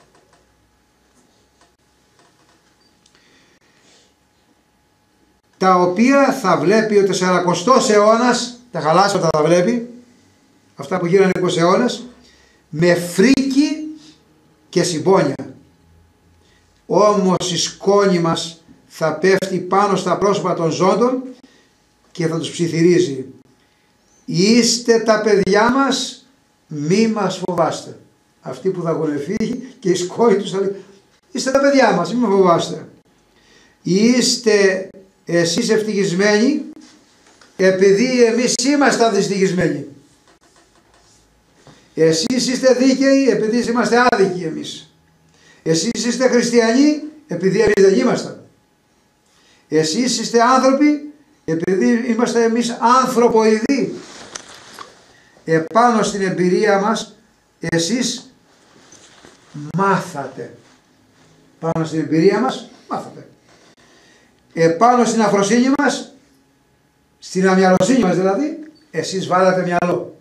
Τα οποία θα βλέπει ο 40ος αιώνας, τα χαλάσματα θα βλέπει, αυτά που γίνανε 20 αιώνες, με φρίκη και συμπόνια. Όμως η σκόνη μας θα πέφτει πάνω στα πρόσωπα των ζώντων και θα τους ψιθυρίζει. Είστε τα παιδιά μας, μη μας φοβάστε. Αυτοί που θα έχουν φύγει και η σκόνη τους θα λέει, είστε τα παιδιά μας, μη με φοβάστε. Είστε εσείς ευτυχισμένοι επειδή εμείς είμαστε δυστυχισμένοι. Εσείς είστε δίκαιοι επειδή είμαστε άδικοι εμείς. Εσείς είστε χριστιανοί επειδή εμείς δεν ήμασταν. Εσείς είστε άνθρωποι επειδή είμαστε εμείς ανθρωποειδοί. Επάνω στην εμπειρία μας εσείς μάθατε. Πάνω στην εμπειρία μας μάθατε. επάνω στην αφροσύνη μας, στην αμυαλοσύνη μας δηλαδή, εσείς βάλατε μυαλό.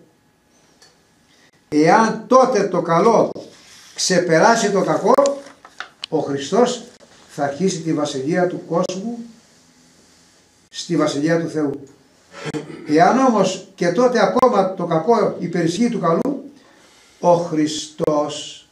Εάν τότε το καλό ξεπεράσει το κακό, ο Χριστός θα αρχίσει τη βασιλεία του κόσμου στη βασιλεία του Θεού. Εάν όμως και τότε ακόμα το κακό υπερισχύει του καλού, ο Χριστός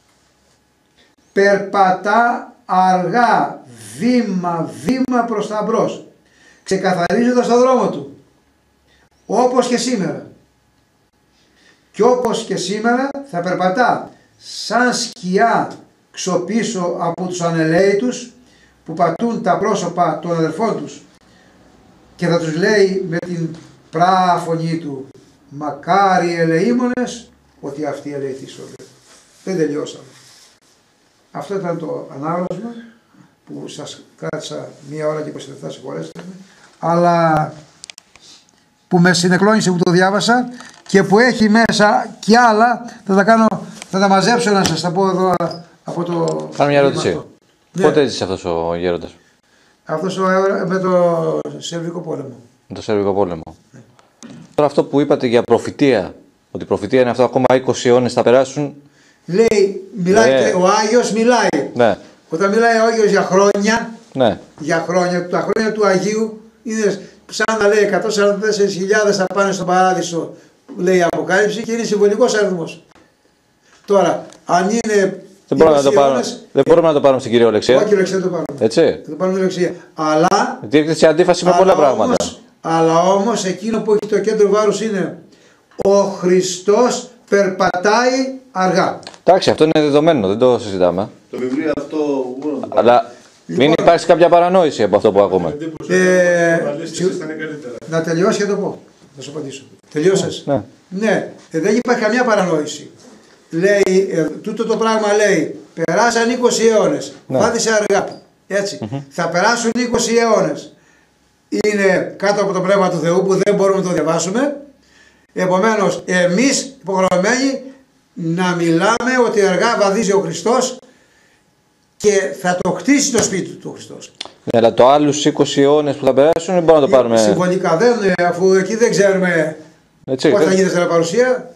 περπατά αργά, βήμα προς τα μπρος, ξεκαθαρίζοντας το δρόμο του, όπως και σήμερα. Και όπως και σήμερα θα περπατά σαν σκιά ξοπίσω από τους ανελαίητους που πατούν τα πρόσωπα των αδελφών τους και θα τους λέει με την πρά φωνή του, μακάρι ελεήμονες ότι αυτοί ελεηθήσονται. Δεν τελειώσαμε. Αυτό ήταν το ανάγνωσμα που σας κράτησα 1 ώρα και 27, συγχωρέστε με, αλλά που με συνεκλώνησε που το διάβασα και που έχει μέσα και άλλα, θα τα μαζέψω να σας τα πω εδώ από το... Κάνω μια ερώτηση. Ναι. Πότε έζησε αυτός ο γέροντας? Αυτός με το Σερβικό πόλεμο. Με το Σερβικό πόλεμο. Ναι. Τώρα αυτό που είπατε για προφητεία, ότι η προφητεία είναι αυτό, ακόμα 20 αιώνες θα περάσουν. Λέει, μιλάει, ο Άγιος μιλάει. Ναι. Όταν μιλάει ο Άγιος για χρόνια, ναι. Για χρόνια, τα χρόνια του Αγίου είναι σαν να λέει 144.000 θα πάνε στον Παράδεισο, λέει η Αποκάλυψη, και είναι συμβολικός αριθμός. Τώρα, αν είναι... Δεν μπορούμε να το πάρουμε στην κυριολεξία. Όχι, κυριολεξία το πάρουμε. Έτσι. Δεν το πάρουμε κυριολεξία. Αλλά... Γιατί έρχεται σε αντίφαση με πολλά πράγματα. Αλλά όμως εκείνο που έχει το κέντρο βάρους είναι ο Χριστός περπατάει αργά. Εντάξει, αυτό είναι δεδομένο, δεν το συζητάμε. Το βιβλίο αυτό... Αλλά λοιπόν, μην υπάρξει κάποια παρανόηση από αυτό που ακούμε. Να τελειώσει και το πω. Θα σου απαντήσω. Τελειώσες. Ναι. Ναι, δεν υπάρχει καμιά παρανόηση. Λέει, τούτο το πράγμα λέει, περάσαν 20 αιώνες, πάτησε αργά. Έτσι. Θα περάσουν 20 αιώνες. Είναι κάτω από το πνεύμα του Θεού που δεν μπορούμε να το διαβάσουμε. Επομένως, εμείς υποχρεωμένοι να μιλάμε ότι αργά βαδίζει ο Χριστός και θα το χτίσει το σπίτι του ο Χριστός. Ναι, αλλά το άλλους 20 αιώνες που θα περάσουν δεν μπορούμε να το πάρουμε. Συμβολικά δεν, αφού εκεί δεν ξέρουμε πώς θα γίνει δεύτερη παρουσία.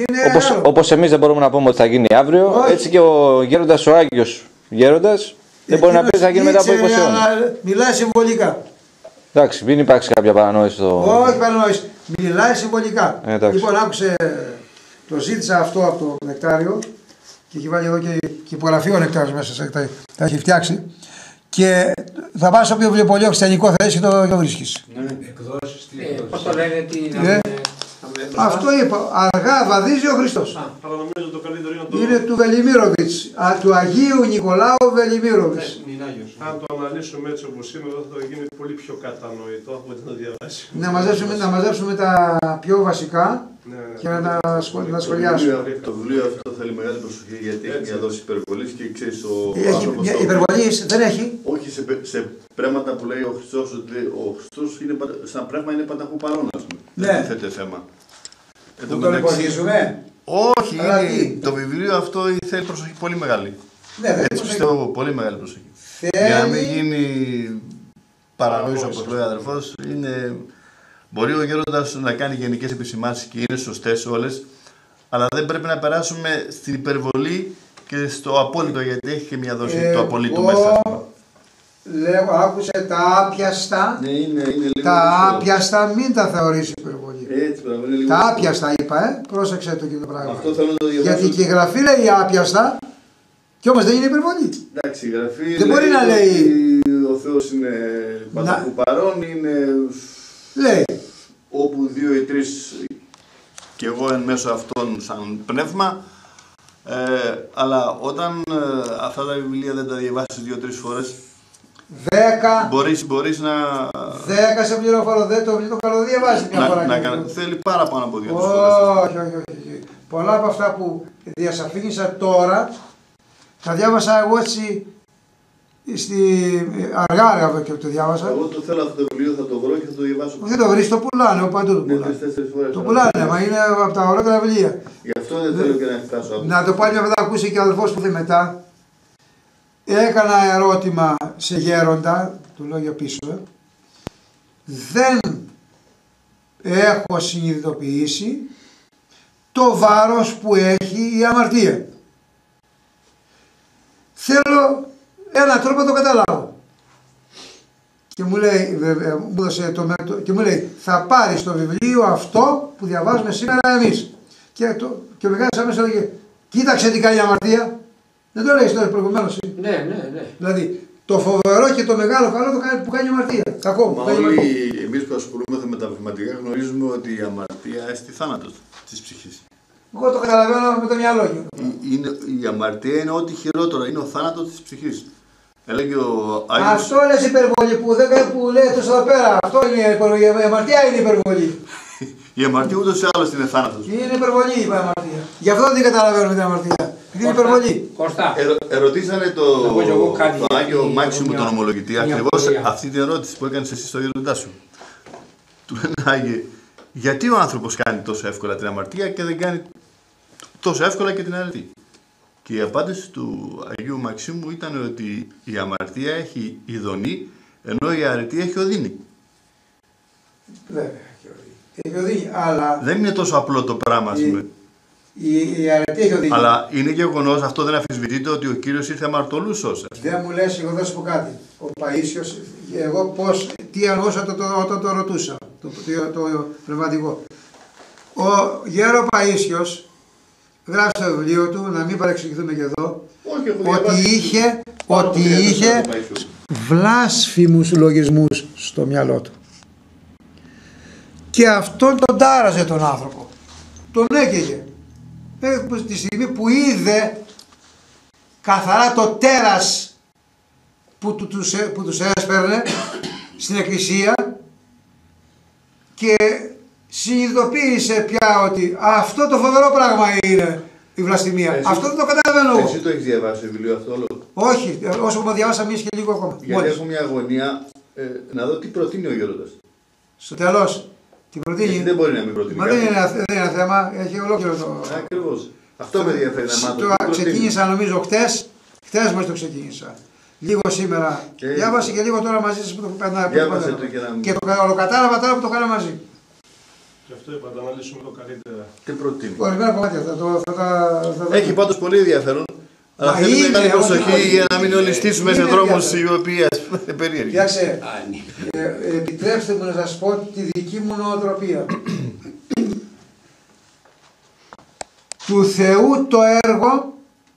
Όπως εμείς δεν μπορούμε να πούμε ότι θα γίνει αύριο, όχι. Έτσι και ο γέροντας, ο Άγιος γέροντας, δεν μπορεί να πει ότι θα γίνει μετά από 20 αιώνες. Μιλάει συμβολικά. Εντάξει, μην υπάρξει κάποια παρανόηση. Όχι παρανόηση. Μιλάει συμβολικά. Λοιπόν, άκουσε, το ζήτησα αυτό από το Νεκτάριο και έχει βάλει εδώ και υπογραφεί ο Νεκτάριος μέσα, τα έχει φτιάξει. Και θα πας όποιο βιβλιοπωλείο χριστιανικό θες και το βρίσκεις. Εκδόσεις, τι Πώς το λένε, τι είναι. Αυτό είπα, αργά βαδίζει ο Χριστός. Αλλά νομίζω το καλύτερο είναι το... Είναι του Βελιμίροβιτς, του Αγίου Νικολάου Βελιμίροβιτς. Αν το αναλύσουμε έτσι όπως σήμερα θα γίνει πολύ πιο κατανοητό από ό,τι να διαβάσει. Να μαζέψουμε τα πιο βασικά και να τα σχολιάσουμε. Το βιβλίο αυτό θέλει μεγάλη προσοχή γιατί έχει μια δόση υπερβολής και ξέρεις ο άνθρωπος... Υπερβολής δεν έχει. Όχι σε πράγματα που λέει ο Χριστός, ότι ο Χριστός σαν πνεύμα είναι πανταχού παρόν, ας πούμε. Δεν θέτει θέμα. Που τον υπολογίζουμε. Όχι, το βιβλίο αυτό θέλει προσοχή πολύ μεγάλη. Ναι, έτσι πιστεύω, πολύ μεγάλη προσοχή. Για να μην γίνει παρανόηση όπως λέει ο αδερφός, μπορεί ο γέροντας να κάνει γενικές επισημάνσεις και είναι σωστές όλες, αλλά δεν πρέπει να περάσουμε στην υπερβολή και στο απόλυτο, γιατί έχει και μια δόση του απολύτου μέσα. Λέγω, άκουσε τα άπιαστα. Ναι, είναι λίγο τα άπιαστα μην τα θεωρήσει υπερβολή. Έτσι, πράγμα, είναι λίγο τα άπιαστα είπα, πρόσεξε το κοινό πράγμα. Αυτό θέλω να το διαβάσω. Γιατί και η γραφή λέει άπιαστα, και όμως δεν είναι υπερβολή. Εντάξει, η γραφή δεν μπορεί να λέει. Ο Θεός είναι πανταχού παρόν, είναι. Λέει. Όπου 2 ή 3 και εγώ εν μέσω αυτών σαν πνεύμα. Αλλά όταν αυτά τα βιβλία δεν τα διαβάσεις 2-3 φορές, 10 μπορείς να... 10 σε πληροφορώ, δεν το καλοδιαβάζει μια φορά. Θέλει πάρα πάνω από 2-3 φορές. Όχι. Πολλά από αυτά που διασαφήνισα τώρα, τα διάβασα εγώ έτσι αργά και το διάβασα. Εγώ το θέλω αυτό το βιβλίο, θα το βρω και θα το διαβάσω. Δεν το βρεις, το πουλάνε, παντού το πουλάνε. Το πουλάνε, μα είναι από τα ωραίτερα βιβλία. Γι' αυτό δεν θέλω και να φτάσω. Να το πάλι μετά ακούσει και ο αδελφός που θέλει μετά. έκανα ερώτημα σε γέροντα, του λέω για πίσω, δεν έχω συνειδητοποιήσει το βάρος που έχει η αμαρτία. Θέλω έναν τρόπο να το καταλάβω. Και μου λέει, και μου λέει, θα πάρεις το βιβλίο αυτό που διαβάζουμε σήμερα εμείς. Και ο Μιχάλης αμέσως έλεγε, κοίταξε τι κάνει η αμαρτία. Δεν το λέει τώρα προηγουμένως. Ναι. Δηλαδή, το φοβερό και το μεγάλο καλό που κάνει η αμαρτία. Κακό. Μα όλοι εμείς που ασχολούμαστε με τα πνευματικά γνωρίζουμε ότι η αμαρτία εστί θάνατος της ψυχής. Εγώ το καταλαβαίνω με το μυαλό μου. Η αμαρτία είναι ό,τι χειρότερο, είναι ο θάνατος της ψυχής. Έλεγε ο Άγιος... Αυτό λες υπερβολή που λέει το εδώ πέρα. Αυτό είναι υπερβολή. Η αμαρτία είναι υπερβολή. Η αμαρτία ούτως ή άλλως είναι θάνατος. Είναι υπερβολή η αμαρτία. Γι' αυτό δεν την καταλαβαίνω με την αμαρτία. Είναι υπερβολή. Κώστα. Ερωτήσανε το Άγιο Μάξιμου τον ομολογητή ακριβώς αυτή την ερώτηση που έκανες εσύ στο γέροντά σου. Του λένε, Άγιε, γιατί ο άνθρωπος κάνει τόσο εύκολα την αμαρτία και δεν κάνει τόσο εύκολα και την αρετή? Και η απάντηση του Αγίου Μαξίμου ήταν ότι η αμαρτία έχει ειδονή, ενώ η αρετή έχει οδύνη. Βέβαια, έχει οδύνη, αλλά... Δεν είναι τόσο απλό το πράγμα, ας πούμε. Η αρετή έχει οδύνη. Αλλά είναι γεγονός, αυτό δεν αμφισβητείται, ότι ο Κύριος ήρθε αμαρτωλούς σώσας. Δεν μου λες, εγώ θα σου πω κάτι. Ο Παΐσιος, εγώ τι εννοούσα όταν το ρωτούσα, το πνευματικό. Ο γέρο Παΐσιος γράφει στο βιβλίο του, να μην παρεξηγηθούμε και εδώ, ότι είχε βλάσφημους λογισμούς στο μυαλό του. Και αυτόν τον τάραζε τον άνθρωπο. Τον έκαιγε. Τη στιγμή που είδε καθαρά το τέρας που τους έσπαιρνε στην εκκλησία και συνειδητοποίησε πια ότι αυτό το φοβερό πράγμα είναι η βλαστημία. Αυτό δεν το καταλαβαίνω εγώ. Εσύ το έχεις διαβάσει το βιβλίο αυτό όλο? Όχι, όσο μου διάβασα εμείς και λίγο ακόμα. Γιατί έχω μια αγωνία να δω τι προτείνει ο γέροντας. Στο τέλος, τι προτείνει. Δεν μπορεί να μην προτείνει. Μα δεν είναι θέμα, έχει ολόκληρο το... Ακριβώς. Αυτό με ενδιαφέρει να μάθω. Το ξεκίνησα νομίζω χτες μας το ξεκίνησα. Λίγο σήμερα. Διάβασε και λίγο τώρα μαζί σας που το περνάει. Διάβασε το και το ολοκατάλαβα τώρα που το κάναμε μαζί. Και αυτό είπα, να αναλύσουμε το καλύτερα. Τι προτείνει. Ορισμένα κομμάτια Έχει πάντως πολύ ενδιαφέρον. Αλλά θέλουμε καλή προσοχή για να μην όλοι στήσουμε σε δρόμους οι οποίοι είναι περίεργοι. Κοιτάξτε, επιτρέψτε μου να σας πω τη δική μου νοοτροπία. Του Θεού το έργο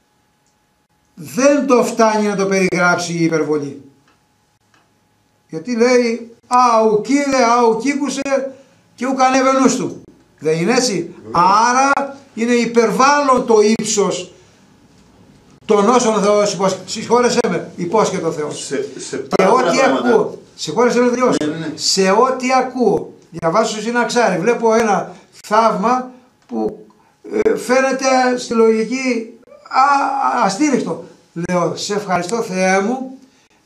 δεν το φτάνει να το περιγράψει η υπερβολή. Γιατί λέει αου κύριε, αου κήκουσε και ου κανέβαινους του. Δεν είναι έτσι. Άρα είναι υπερβάλλον το ύψος των όσων ο Θεός υπόσχεται. Συγχώρεσέ με, υπόσχεται ο Θεός. Και ό,τι ακούω, συγχώρεσέ με τελειώς. Σε ό,τι ακούω, διαβάζω συναξάρι, βλέπω ένα θαύμα που φαίνεται στη λογική αστήριχτο. Λέω, σε ευχαριστώ Θεέ μου,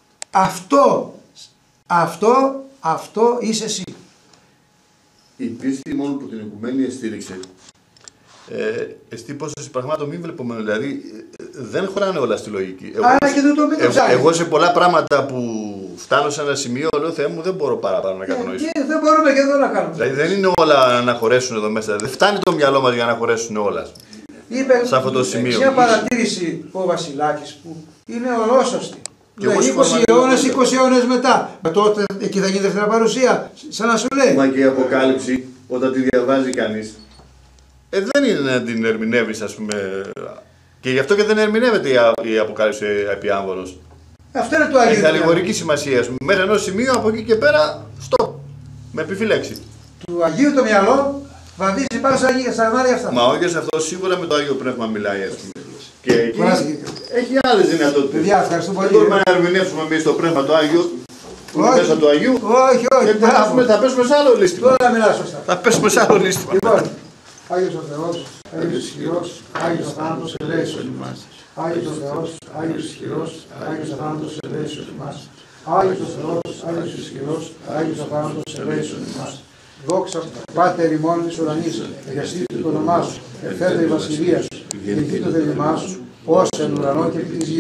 αυτό είσαι εσύ. Η πίστη μόνο που την οικουμένη στήριξε. Εστί πόσες πραγμάτων μη βλεπόμενο, δηλαδή δεν χωράνε όλα στη λογική. Εγώ σε πολλά πράγματα που φτάνω σε ένα σημείο, λέω Θεέ μου δεν μπορώ παραπάνω να κατανοήσω. Δεν μπορούμε και εδώ να κάνουμε. Δηλαδή δεν είναι όλα να χωρέσουν εδώ μέσα, δεν φτάνει το μυαλό μας για να χωρέσουν όλα. Είπε σε αυτό το σημείο. Μια παρατήρηση ο Βασιλάκης που είναι ολόσωστη. 20 αιώνες μετά. Τότε εκεί θα γίνει δεύτερη παρουσία, σαν να σου λέει. Μα και η Αποκάλυψη, όταν τη διαβάζει κανείς, δεν είναι να την ερμηνεύεις, ας πούμε. Και γι' αυτό και δεν ερμηνεύεται η Αποκάλυψη επί άμβονος. Αυτό είναι το Αγίου. Έχει αλληγορική σημασία, ας πούμε. Μέχρι ενός σημείου, από εκεί και πέρα, stop. Με επιφυλέξη. Του Αγίου το μυαλό βαδίζει πάνω στα μάτια αυτά. Μα όχι σε αυτό, σίγουρα με το Άγιο Πνεύμα μιλάει, ας πούμε. Και εκεί έχει άλλες δυνατότητες. Παιδιά, ευχαριστώ πολύ. Δεν μπορούμε να ερμηνεύσουμε εμείς το Πνεύμα του Άγιου. Που είναι μέσα του Αγίου. Όχι. Θα πέσουμε σε άλλο λίστημα. Τώρα μιλάς σωστά. Θα πέσουμε σε άλλο λίστημα. Λοιπόν, Άγιος ο Θεός, Άγιος ισχυρός, Άγιος αθάνατος ελέησον ημάς. Άγιος ο Θεός, Άγιος ισχυρός, Άγιος αθάνατος ελέησον ημάς. Άγιος ο Θεός, Άγιος ισχυρός, Άγιος αθάνατος ελέησον ημάς. Δόξα Πάτερ ημών της ουρανής, εγκαστήτου το όνομά σου, ελθέτω η βασιλεία σου, γεννηθήτω το θέλημά σου, ως εν ουρανό και επί της γης.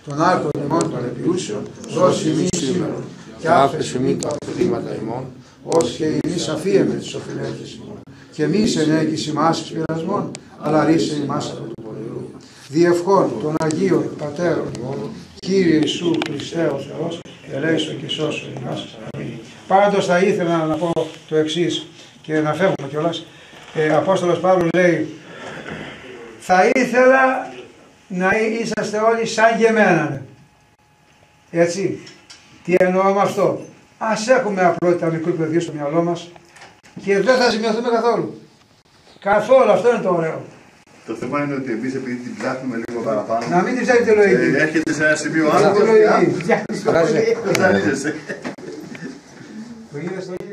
τον άρτον ημών των επιούσεων, δώσει ημί σήμερα, και άφεσου μη τα οφειλήματα ημών, ως και ημείς αφίεμε τις οφειλέτες ημών. Και μη σε ενέγγις ημάς εις πειρασμών, αλλά ρίσε ημάς από του πονηρού. Διευχών των Αγίων Πατέρων ημών, Κύριε Ιησού Χριστέ ο Θεός, ελέησον και σώσον ημάς. Αμήν. Πάντως θα ήθελα να πω το εξής και να φεύγουμε κιόλας. Ο Απόστολος Παύλος λέει, θα ήθελα να είσαστε όλοι σαν και εμένα. Έτσι. Τι εννοώ με αυτό. Ας έχουμε απλότητα μικρού παιδιού στο μυαλό μας και δεν θα ζημιωθούμε καθόλου. Καθόλου, αυτό είναι το ωραίο. Το θέμα είναι ότι εμείς επειδή την ψάχνουμε λίγο παραπάνω. Να μην την ψάχνετε λογική. Έρχεται σε ένα σημείο άνθρωπος. άνθρωπος.